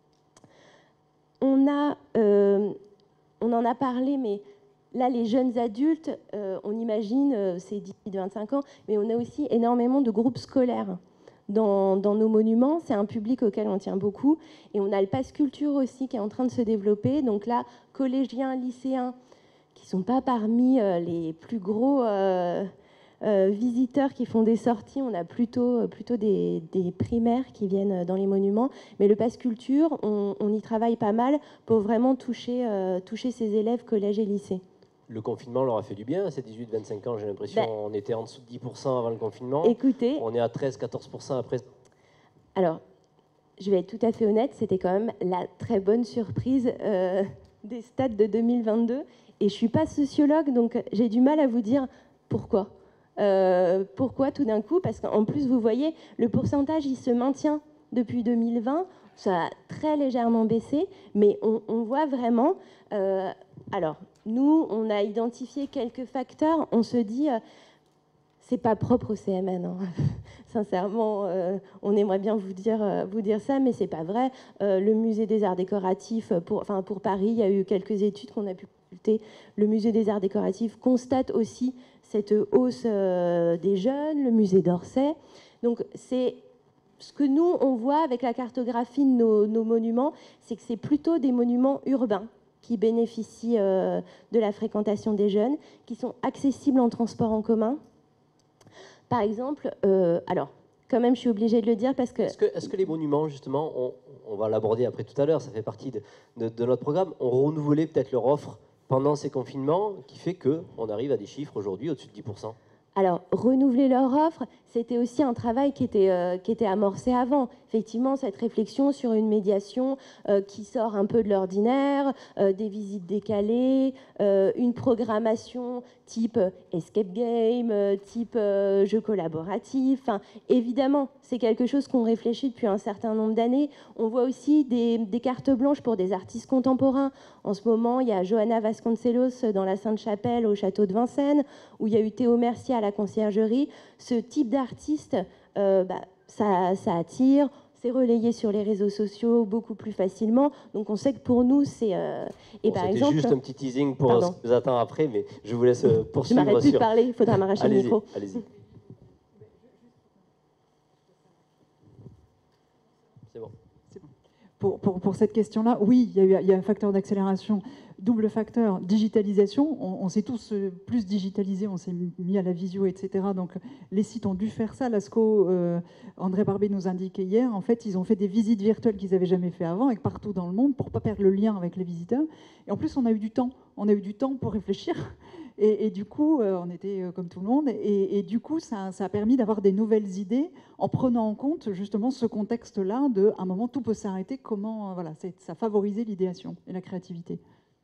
On a, euh, on en a parlé, mais... Là, les jeunes adultes, euh, on imagine, euh, c'est dix-huit à vingt-cinq ans, mais on a aussi énormément de groupes scolaires dans, dans nos monuments. C'est un public auquel on tient beaucoup. Et on a le Pass Culture aussi qui est en train de se développer. Donc là, collégiens, lycéens, qui ne sont pas parmi euh, les plus gros euh, euh, visiteurs qui font des sorties. On a plutôt, plutôt des, des primaires qui viennent dans les monuments. Mais le Pass Culture, on, on y travaille pas mal pour vraiment toucher, euh, toucher ces élèves collège et lycée. Le confinement leur a fait du bien, ces dix-huit à vingt-cinq ans, j'ai l'impression. Ben, on était en dessous de dix pour cent avant le confinement. Écoutez, on est à treize à quatorze pour cent après. Alors, je vais être tout à fait honnête, c'était quand même la très bonne surprise euh, des stats de deux mille vingt-deux. Et je ne suis pas sociologue, donc j'ai du mal à vous dire pourquoi. Euh, pourquoi tout d'un coup? Parce qu'en plus, vous voyez, le pourcentage, il se maintient depuis deux mille vingt. Ça a très légèrement baissé, mais on, on voit vraiment... Euh, alors, nous, on a identifié quelques facteurs. On se dit, euh, c'est pas propre au C M N. Hein. Sincèrement, euh, on aimerait bien vous dire, euh, vous dire ça, mais c'est pas vrai. Euh, le musée des arts décoratifs, pour, enfin, pour Paris, il y a eu quelques études qu'on a pu consulter. Le musée des arts décoratifs constate aussi cette hausse euh, des jeunes. Le musée d'Orsay. Donc, c'est ce que nous, on voit avec la cartographie de nos, nos monuments, c'est que c'est plutôt des monuments urbains qui bénéficient euh, de la fréquentation des jeunes, qui sont accessibles en transport en commun. Par exemple, euh, alors, quand même, je suis obligée de le dire parce que... Est-ce que, est-ce que les monuments, justement, on, on va l'aborder après tout à l'heure, ça fait partie de, de, de notre programme, ont renouvelé peut-être leur offre pendant ces confinements, qui fait qu'on arrive à des chiffres aujourd'hui au-dessus de dix pour cent? Alors, renouveler leur offre, c'était aussi un travail qui était, euh, qui était amorcé avant. Effectivement, cette réflexion sur une médiation euh, qui sort un peu de l'ordinaire, euh, des visites décalées, euh, une programmation type escape game, euh, type euh, jeu collaboratif. Enfin, évidemment, c'est quelque chose qu'on réfléchit depuis un certain nombre d'années. On voit aussi des, des cartes blanches pour des artistes contemporains. En ce moment, il y a Johanna Vasconcelos dans la Sainte-Chapelle au château de Vincennes, où il y a eu Théo Mercier à la conciergerie. Ce type d'artiste, euh, bah, ça, ça attire, c'est relayé sur les réseaux sociaux beaucoup plus facilement. Donc on sait que pour nous, c'est... Euh, et bon, par exemple, juste un petit teasing pour Pardon. ce qui vous attend après, mais je vous laisse poursuivre. Je m'arrête plus sur... de parler, il faudra m'arracher le micro. Allez-y. C'est bon. Pour, pour, pour cette question-là, oui, il y, a eu, il y a un facteur d'accélération, double facteur, digitalisation. On, on s'est tous plus digitalisés, on s'est mis à la visio, et cetera. Donc les sites ont dû faire ça. L'ASCO, euh, André Barbet nous indiquait hier, en fait, ils ont fait des visites virtuelles qu'ils n'avaient jamais fait avant, et partout dans le monde, pour ne pas perdre le lien avec les visiteurs. Et en plus, on a eu du temps. On a eu du temps pour réfléchir. Et, et du coup, euh, on était euh, comme tout le monde. Et, et du coup, ça, ça a permis d'avoir des nouvelles idées en prenant en compte justement ce contexte-là de, à un moment, tout peut s'arrêter. Comment, euh, voilà, ça a favorisé l'idéation et la créativité.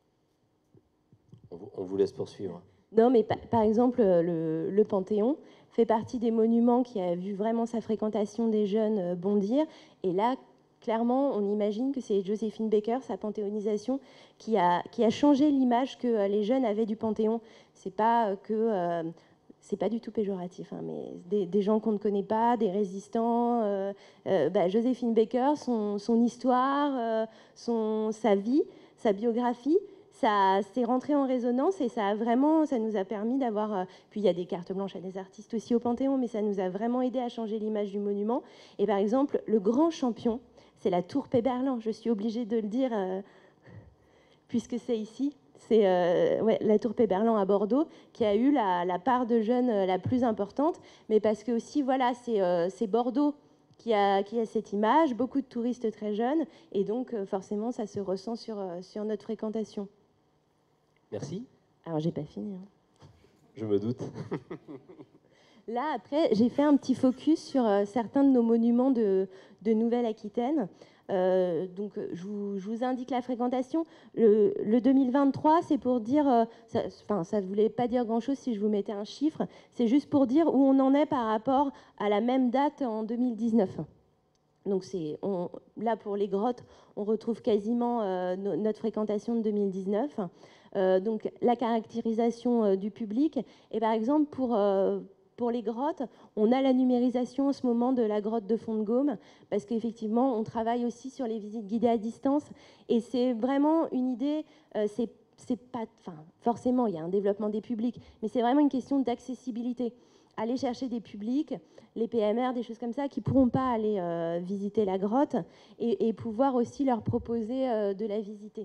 On vous, on vous laisse poursuivre. Non, mais par, par exemple, le, le Panthéon fait partie des monuments qui a vu vraiment sa fréquentation des jeunes bondir. Et là, clairement, on imagine que c'est Joséphine Baker, sa panthéonisation, qui a, qui a changé l'image que les jeunes avaient du Panthéon. C'est pas que euh, c'est pas du tout péjoratif, hein, mais des, des gens qu'on ne connaît pas, des résistants. Euh, euh, bah, Joséphine Baker, son, son histoire, euh, son, sa vie, sa biographie, ça s'est rentré en résonance et ça a vraiment, ça nous a permis d'avoir. Euh, puis il y a des cartes blanches à des artistes aussi au Panthéon, mais ça nous a vraiment aidé à changer l'image du monument. Et par exemple, le grand champion, c'est la tour Péberlan. Je suis obligée de le dire euh, puisque c'est ici. C'est euh, ouais, la tour Péberlan à Bordeaux qui a eu la, la part de jeunes euh, la plus importante, mais parce que aussi, voilà, c'est euh, Bordeaux qui a, qui a cette image, beaucoup de touristes très jeunes, et donc euh, forcément, ça se ressent sur, euh, sur notre fréquentation. Merci. Alors, j'ai pas fini. Hein. Je me doute. Là, après, j'ai fait un petit focus sur euh, certains de nos monuments de, de Nouvelle-Aquitaine. Euh, donc, je vous, je vous indique la fréquentation. Le, le deux mille vingt-trois, c'est pour dire, euh, ça, enfin, ça ne voulait pas dire grand-chose si je vous mettais un chiffre. C'est juste pour dire où on en est par rapport à la même date en deux mille dix-neuf. Donc, c'est, on, là, pour les grottes, on retrouve quasiment euh, no, notre fréquentation de deux mille dix-neuf. Euh, donc, la caractérisation euh, du public. Et par exemple, pour... Euh, Pour les grottes, on a la numérisation en ce moment de la grotte de Font-de-Gaume, parce qu'effectivement, on travaille aussi sur les visites guidées à distance. Et c'est vraiment une idée, euh, c'est, c'est pas, enfin, forcément, il y a un développement des publics, mais c'est vraiment une question d'accessibilité. Aller chercher des publics, les P M R, des choses comme ça, qui ne pourront pas aller euh, visiter la grotte, et, et pouvoir aussi leur proposer euh, de la visiter.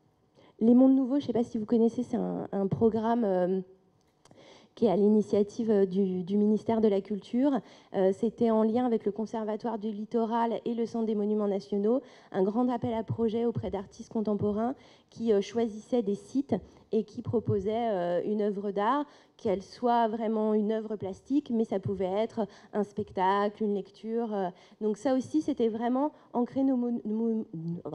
Les Mondes Nouveaux, je ne sais pas si vous connaissez, c'est un, un programme... Euh, qui est à l'initiative du, du ministère de la Culture. Euh, C'était en lien avec le Conservatoire du Littoral et le Centre des Monuments Nationaux, un grand appel à projet auprès d'artistes contemporains qui euh, choisissaient des sites et qui proposaient euh, une œuvre d'art, qu'elle soit vraiment une œuvre plastique, mais ça pouvait être un spectacle, une lecture. Euh. Donc ça aussi, c'était vraiment ancrer nos, mon nos,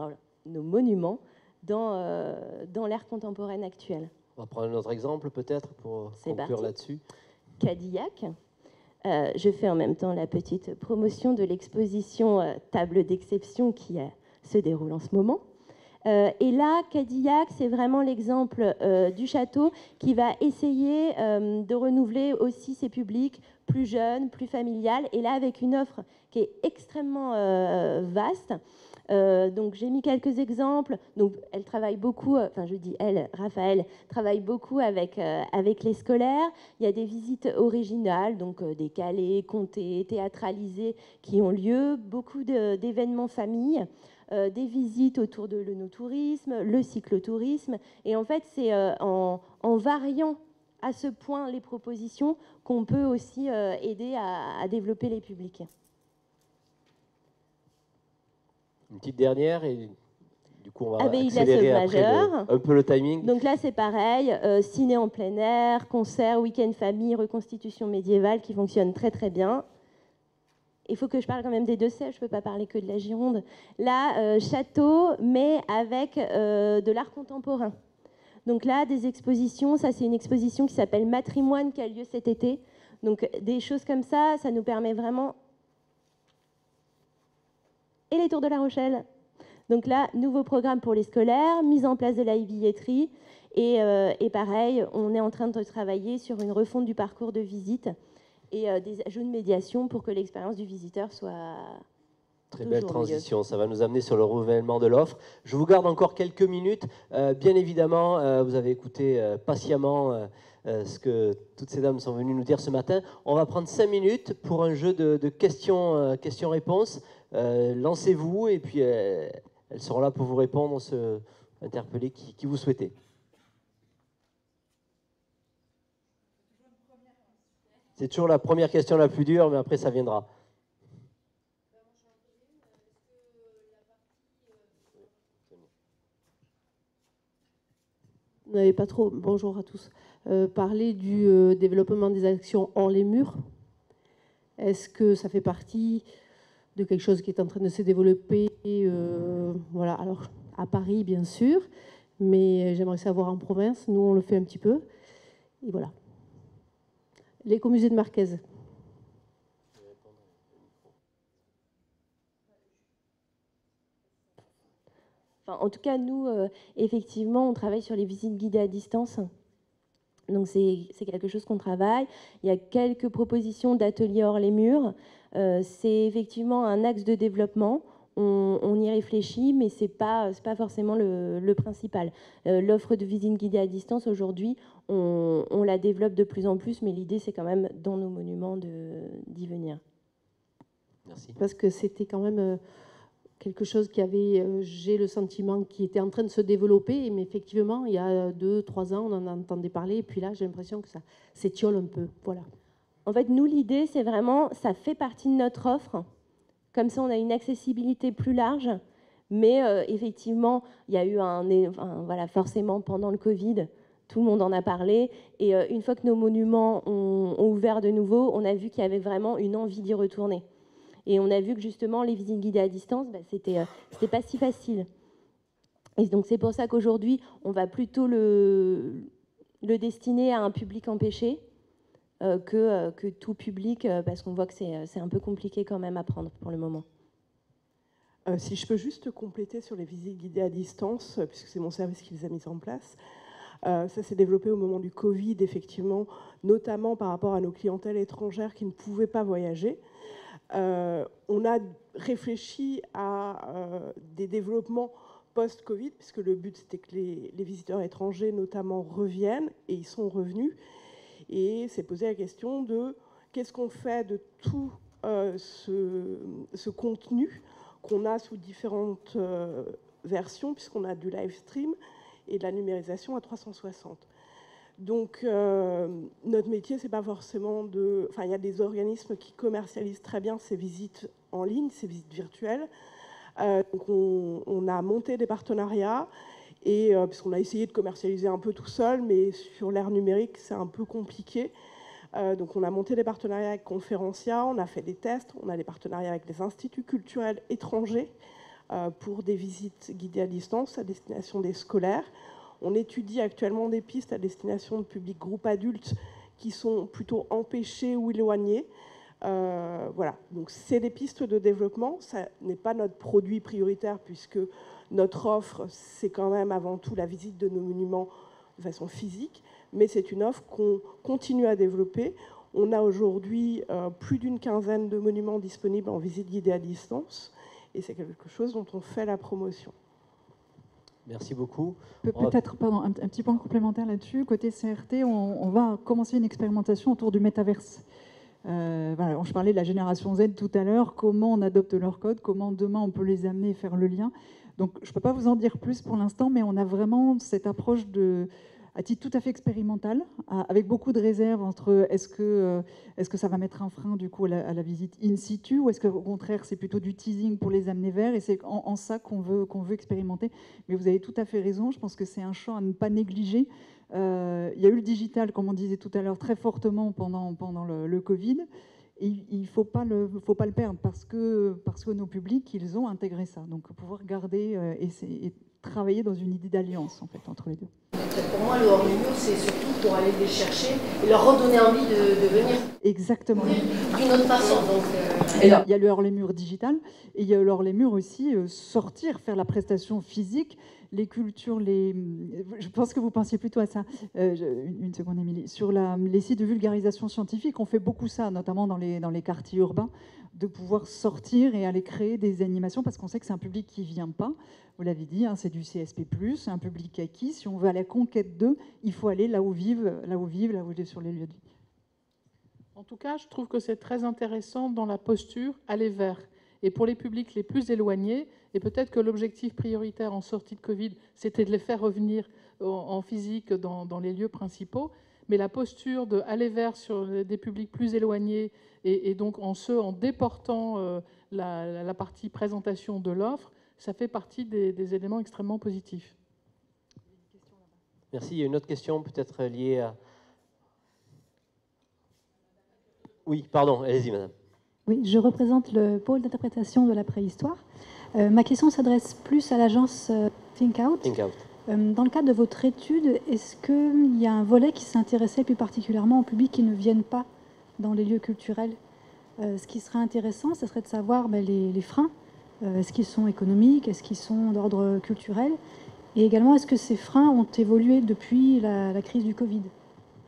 nos monuments dans, euh, dans l'ère contemporaine actuelle. On va prendre un autre exemple peut-être pour conclure là-dessus. Cadillac. Euh, je fais en même temps la petite promotion de l'exposition euh, Table d'exception qui euh, se déroule en ce moment. Euh, et là, Cadillac, c'est vraiment l'exemple euh, du château qui va essayer euh, de renouveler aussi ses publics plus jeunes, plus familiales, et là avec une offre qui est extrêmement euh, vaste. Euh, donc j'ai mis quelques exemples. Donc elle travaille beaucoup, enfin je dis elle, Raphaël travaille beaucoup avec euh, avec les scolaires. Il y a des visites originales, donc euh, des calés, contés, théâtralisés qui ont lieu, beaucoup d'événements famille, euh, des visites autour de l'œnotourisme, le cyclotourisme. Et en fait c'est euh, en, en variant à ce point les propositions qu'on peut aussi euh, aider à, à développer les publics. Une petite dernière et du coup on va Abbaye accélérer après le, un peu le timing. Donc là c'est pareil, euh, ciné en plein air, concert, week-end famille, reconstitution médiévale qui fonctionne très très bien. Il faut que je parle quand même des deux Sèvres, je ne peux pas parler que de la Gironde. Là, euh, château, mais avec euh, de l'art contemporain. Donc là, des expositions, ça c'est une exposition qui s'appelle Matrimoine qui a lieu cet été. Donc des choses comme ça, ça nous permet vraiment... Et les Tours de La Rochelle. Donc là, nouveau programme pour les scolaires, mise en place de la e-billetterie. Et, euh, et pareil, on est en train de travailler sur une refonte du parcours de visite et euh, des ajouts de médiation pour que l'expérience du visiteur soit... Très belle transition, ça va nous amener sur le renouvellement de l'offre. Je vous garde encore quelques minutes. Euh, bien évidemment, euh, vous avez écouté euh, patiemment euh, euh, ce que toutes ces dames sont venues nous dire ce matin. On va prendre cinq minutes pour un jeu de, de questions, euh, questions-réponses. Euh, lancez-vous et puis euh, elles seront là pour vous répondre, se interpeller qui, qui vous souhaitez. C'est toujours la première question la plus dure, mais après ça viendra. Vous n'avez pas trop, bonjour à tous, euh, parlé du euh, développement des actions hors les murs. Est-ce que ça fait partie de quelque chose qui est en train de se développer euh, voilà, alors à Paris bien sûr, mais j'aimerais savoir en province, nous on le fait un petit peu. Et voilà. L'écomusée de Marquez. Enfin, en tout cas, nous, euh, effectivement, on travaille sur les visites guidées à distance. Donc c'est quelque chose qu'on travaille. Il y a quelques propositions d'ateliers hors les murs. Euh, c'est effectivement un axe de développement. On, on y réfléchit, mais ce n'est pas, pas forcément le, le principal. Euh, L'offre de visite guidée à distance, aujourd'hui, on, on la développe de plus en plus, mais l'idée, c'est quand même, dans nos monuments, d'y venir. Merci. Parce que c'était quand même... Euh, quelque chose qui avait, euh, j'ai le sentiment, qui était en train de se développer, mais effectivement, il y a deux, trois ans, on en entendait parler, et puis là, j'ai l'impression que ça s'étiole un peu. Voilà. En fait, nous, l'idée, c'est vraiment, ça fait partie de notre offre. Comme ça, on a une accessibilité plus large, mais euh, effectivement, il y a eu un, un... Voilà, forcément, pendant le Covid, tout le monde en a parlé, et euh, une fois que nos monuments ont, ont ouvert de nouveau, on a vu qu'il y avait vraiment une envie d'y retourner. Et on a vu que justement, les visites guidées à distance, bah, c'était euh, c'était pas si facile. Et donc, c'est pour ça qu'aujourd'hui, on va plutôt le, le destiner à un public empêché euh, que, euh, que tout public, euh, parce qu'on voit que c'est un peu compliqué quand même à prendre pour le moment. Euh, si je peux juste compléter sur les visites guidées à distance, euh, puisque c'est mon service qui les a mises en place. Euh, ça s'est développé au moment du Covid, effectivement, notamment par rapport à nos clientèles étrangères qui ne pouvaient pas voyager. Euh, on a réfléchi à euh, des développements post-Covid, puisque le but, c'était que les, les visiteurs étrangers, notamment, reviennent, et ils sont revenus. Et s'est posé la question de qu'est-ce qu'on fait de tout euh, ce, ce contenu qu'on a sous différentes euh, versions, puisqu'on a du live stream et de la numérisation à trois cent soixante. Donc, euh, notre métier, c'est pas forcément de... Enfin, il y a des organismes qui commercialisent très bien ces visites en ligne, ces visites virtuelles. Euh, donc, on, on a monté des partenariats, et euh, parce qu'on a essayé de commercialiser un peu tout seul, mais sur l'ère numérique, c'est un peu compliqué. Euh, donc, on a monté des partenariats avec Conferencia, on a fait des tests, on a des partenariats avec des instituts culturels étrangers euh, pour des visites guidées à distance à destination des scolaires. On étudie actuellement des pistes à destination de publics groupes adultes qui sont plutôt empêchés ou éloignés. Euh, voilà, donc c'est des pistes de développement. Ça n'est pas notre produit prioritaire puisque notre offre, c'est quand même avant tout la visite de nos monuments de façon physique, mais c'est une offre qu'on continue à développer. On a aujourd'hui euh, plus d'une quinzaine de monuments disponibles en visite guidée à distance, et c'est quelque chose dont on fait la promotion. Merci beaucoup. Pe Peut-être, pardon, un, un petit point complémentaire là-dessus. Côté C R T, on, on va commencer une expérimentation autour du métaverse. Euh, voilà, je parlais de la génération Z tout à l'heure, comment on adopte leur code, comment demain on peut les amener et faire le lien. Donc je ne peux pas vous en dire plus pour l'instant, mais on a vraiment cette approche de, à titre tout à fait expérimental, avec beaucoup de réserves entre est-ce que, euh, est-ce que ça va mettre un frein du coup à la, à la visite in situ, ou est-ce qu'au contraire c'est plutôt du teasing pour les amener vers, et c'est en, en ça qu'on veut, qu'on veut expérimenter. Mais vous avez tout à fait raison, je pense que c'est un champ à ne pas négliger. Euh, il y a eu le digital, comme on disait tout à l'heure, très fortement pendant, pendant le, le Covid. Et il ne faut pas le, faut pas le perdre parce que, parce que nos publics, ils ont intégré ça. Donc pouvoir garder euh, et, et travailler dans une idée d'alliance en fait, entre les deux. Pour moi, le hors-les-murs, c'est surtout pour aller les chercher et leur redonner envie de, de venir. Exactement. D'une autre façon. Donc, euh... et là, il y a le hors-les-murs digital et il y a le hors-les-murs aussi, euh, sortir, faire la prestation physique. Les cultures, les... je pense que vous pensiez plutôt à ça. Euh, une, une seconde, Émilie. Sur la, les sites de vulgarisation scientifique, on fait beaucoup ça, notamment dans les, dans les quartiers urbains, de pouvoir sortir et aller créer des animations, parce qu'on sait que c'est un public qui ne vient pas. Vous l'avez dit, hein, c'est du C S P plus, c'est un public acquis. Si on veut aller à la conquête d'eux, il faut aller là où vivent, là où vivent, là où vivent sur les lieux de vie. En tout cas, je trouve que c'est très intéressant dans la posture, aller vers. Et pour les publics les plus éloignés, et peut-être que l'objectif prioritaire en sortie de Covid, c'était de les faire revenir en physique dans, dans les lieux principaux, mais la posture d'aller vers sur des publics plus éloignés, et, et donc en ce, en déportant euh, la, la partie présentation de l'offre, ça fait partie des, des éléments extrêmement positifs. Merci. Il y a une autre question peut-être liée à... Oui, pardon, allez-y, madame. Oui, je représente le pôle d'interprétation de la préhistoire. Euh, ma question s'adresse plus à l'agence euh, Think Out. Think Out. Euh, dans le cadre de votre étude, est-ce qu'il y a un volet qui s'intéressait plus particulièrement aux publics qui ne viennent pas dans les lieux culturels? euh, Ce qui serait intéressant, ce serait de savoir ben, les, les freins. Euh, est-ce qu'ils sont économiques? Est-ce qu'ils sont d'ordre culturel? Et également, est-ce que ces freins ont évolué depuis la, la crise du Covid?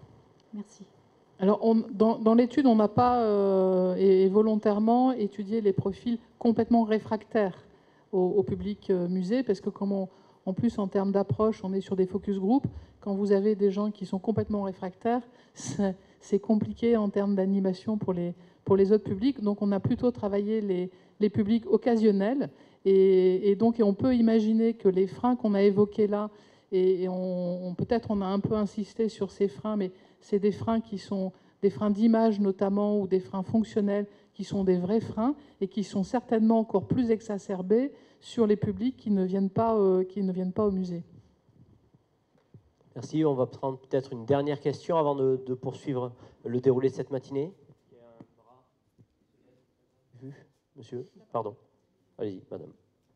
Merci. Alors, on, dans, dans l'étude, on n'a pas euh, et, et volontairement étudié les profils complètement réfractaires au, au public euh, musée, parce que comme on, en plus, en termes d'approche, on est sur des focus group. Quand vous avez des gens qui sont complètement réfractaires, c'est compliqué en termes d'animation pour les, pour les autres publics. Donc, on a plutôt travaillé les, les publics occasionnels. Et, et donc, et on peut imaginer que les freins qu'on a évoqués là, et, et on, on, peut-être on a un peu insisté sur ces freins, mais c'est des freins qui sont des freins d'image notamment, ou des freins fonctionnels, qui sont des vrais freins, et qui sont certainement encore plus exacerbés sur les publics qui ne viennent pas, euh, qui ne viennent pas au musée. Merci. On va prendre peut-être une dernière question avant de, de poursuivre le déroulé de cette matinée. Monsieur, pardon. Allez-y, madame.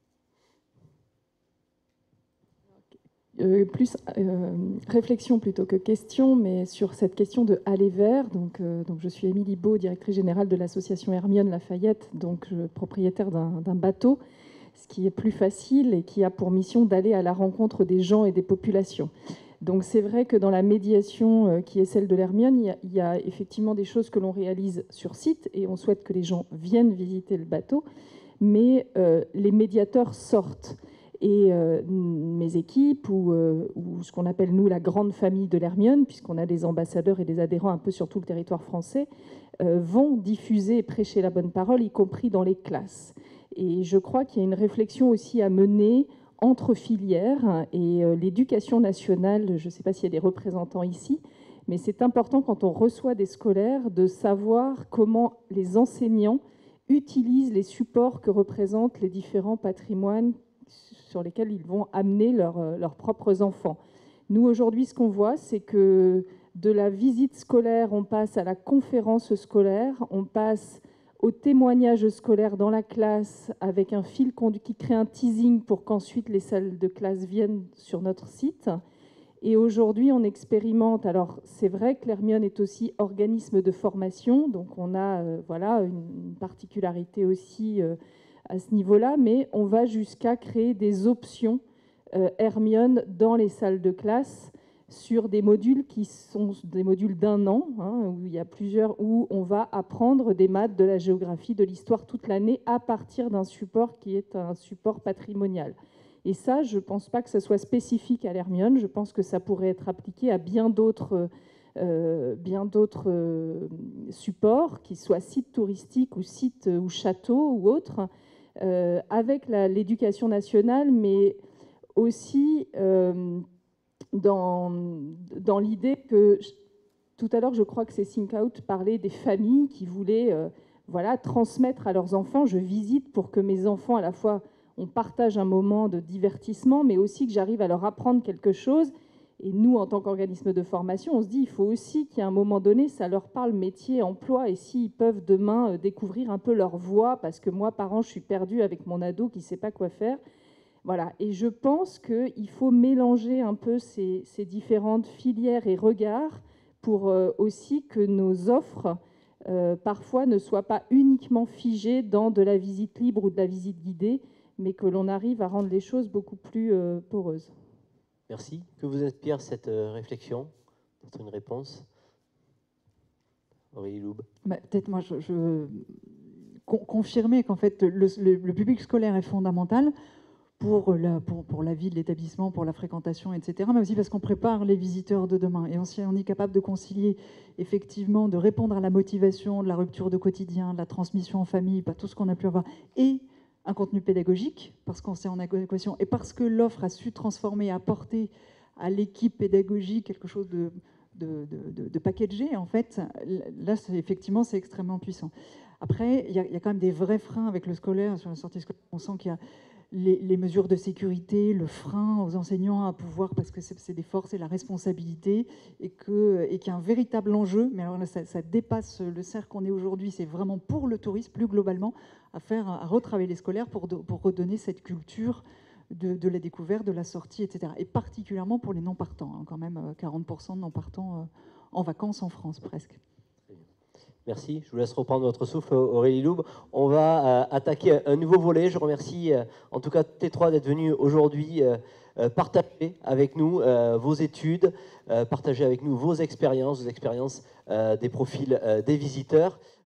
Euh, plus euh, réflexion plutôt que question, mais sur cette question de aller vers. Donc, euh, donc je suis Émilie Beau, directrice générale de l'association Hermione Lafayette, donc je, propriétaire d'un bateau, ce qui est plus facile et qui a pour mission d'aller à la rencontre des gens et des populations. Donc c'est vrai que dans la médiation euh, qui est celle de l'Hermione, il, il y a effectivement des choses que l'on réalise sur site et on souhaite que les gens viennent visiter le bateau, mais euh, les médiateurs sortent. Et euh, mes équipes, ou, euh, ou ce qu'on appelle nous la grande famille de l'Hermione, puisqu'on a des ambassadeurs et des adhérents un peu sur tout le territoire français, euh, vont diffuser et prêcher la bonne parole, y compris dans les classes. Et je crois qu'il y a une réflexion aussi à mener entre filières, et euh, l'éducation nationale, je ne sais pas s'il y a des représentants ici, mais c'est important quand on reçoit des scolaires de savoir comment les enseignants utilisent les supports que représentent les différents patrimoines sur lesquels ils vont amener leurs, leurs propres enfants. Nous, aujourd'hui, ce qu'on voit, c'est que de la visite scolaire, on passe à la conférence scolaire, on passe au témoignage scolaire dans la classe avec un fil conduit qui crée un teasing pour qu'ensuite les salles de classe viennent sur notre site. Et aujourd'hui, on expérimente. Alors, c'est vrai que l'Hermione est aussi organisme de formation, donc on a euh, voilà, une particularité aussi euh, à ce niveau-là, mais on va jusqu'à créer des options euh, Hermione dans les salles de classe sur des modules qui sont des modules d'un an, hein, où il y a plusieurs, où on va apprendre des maths, de la géographie, de l'histoire toute l'année à partir d'un support qui est un support patrimonial. Et ça, je ne pense pas que ce soit spécifique à l'Hermione, je pense que ça pourrait être appliqué à bien d'autres euh, bien d'autres euh, supports, qu'ils soient sites touristiques ou sites ou châteaux ou autres, Euh, avec l'éducation nationale, mais aussi euh, dans, dans l'idée que, tout à l'heure, je crois que c'est Think Out parlait des familles qui voulaient euh, voilà, transmettre à leurs enfants. Je visite pour que mes enfants, à la fois, on partage un moment de divertissement, mais aussi que j'arrive à leur apprendre quelque chose. Et nous, en tant qu'organisme de formation, on se dit il faut aussi qu'à un moment donné, ça leur parle métier, emploi, et s'ils peuvent demain découvrir un peu leur voie, parce que moi, parent, je suis perdue avec mon ado qui ne sait pas quoi faire. Voilà. Et je pense qu'il faut mélanger un peu ces, ces différentes filières et regards pour euh, aussi que nos offres, euh, parfois, ne soient pas uniquement figées dans de la visite libre ou de la visite guidée, mais que l'on arrive à rendre les choses beaucoup plus euh, poreuses. Merci. Que vous inspire cette euh, réflexion? Peut-être une réponse? Aurélie Loub. Bah, peut-être moi, je, je con, confirmer qu'en fait, le, le, le public scolaire est fondamental pour la, pour, pour la vie de l'établissement, pour la fréquentation, et cetera, mais aussi parce qu'on prépare les visiteurs de demain. Et on, on est capable de concilier, effectivement, de répondre à la motivation, de la rupture de quotidien, de la transmission en famille, pas tout ce qu'on a pu avoir, et un contenu pédagogique, parce qu'on s'est en adéquation, et parce que l'offre a su transformer, apporter à l'équipe pédagogique quelque chose de, de, de, de, de packagé, en fait, là, effectivement, c'est extrêmement puissant. Après, il y, y a quand même des vrais freins avec le scolaire, sur la sortie scolaire. On sent qu'il y a les, les mesures de sécurité, le frein aux enseignants à pouvoir, parce que c'est des forces et la responsabilité, et qu'il et qu'il y a un véritable enjeu, mais alors là, ça, ça dépasse le cercle qu'on est aujourd'hui, c'est vraiment pour le tourisme, plus globalement, à faire, à retravailler les scolaires pour, de, pour redonner cette culture de, de la découverte, de la sortie, et cetera. Et particulièrement pour les non-partants, hein, quand même quarante pour cent de non-partants euh, en vacances en France, presque. Merci. Je vous laisse reprendre votre souffle, Aurélie Loub. On va euh, attaquer un nouveau volet. Je remercie euh, en tout cas T trois d'être venu aujourd'hui euh, euh, partager avec nous euh, vos études, euh, partager avec nous vos expériences, vos expériences euh, des profils euh, des visiteurs.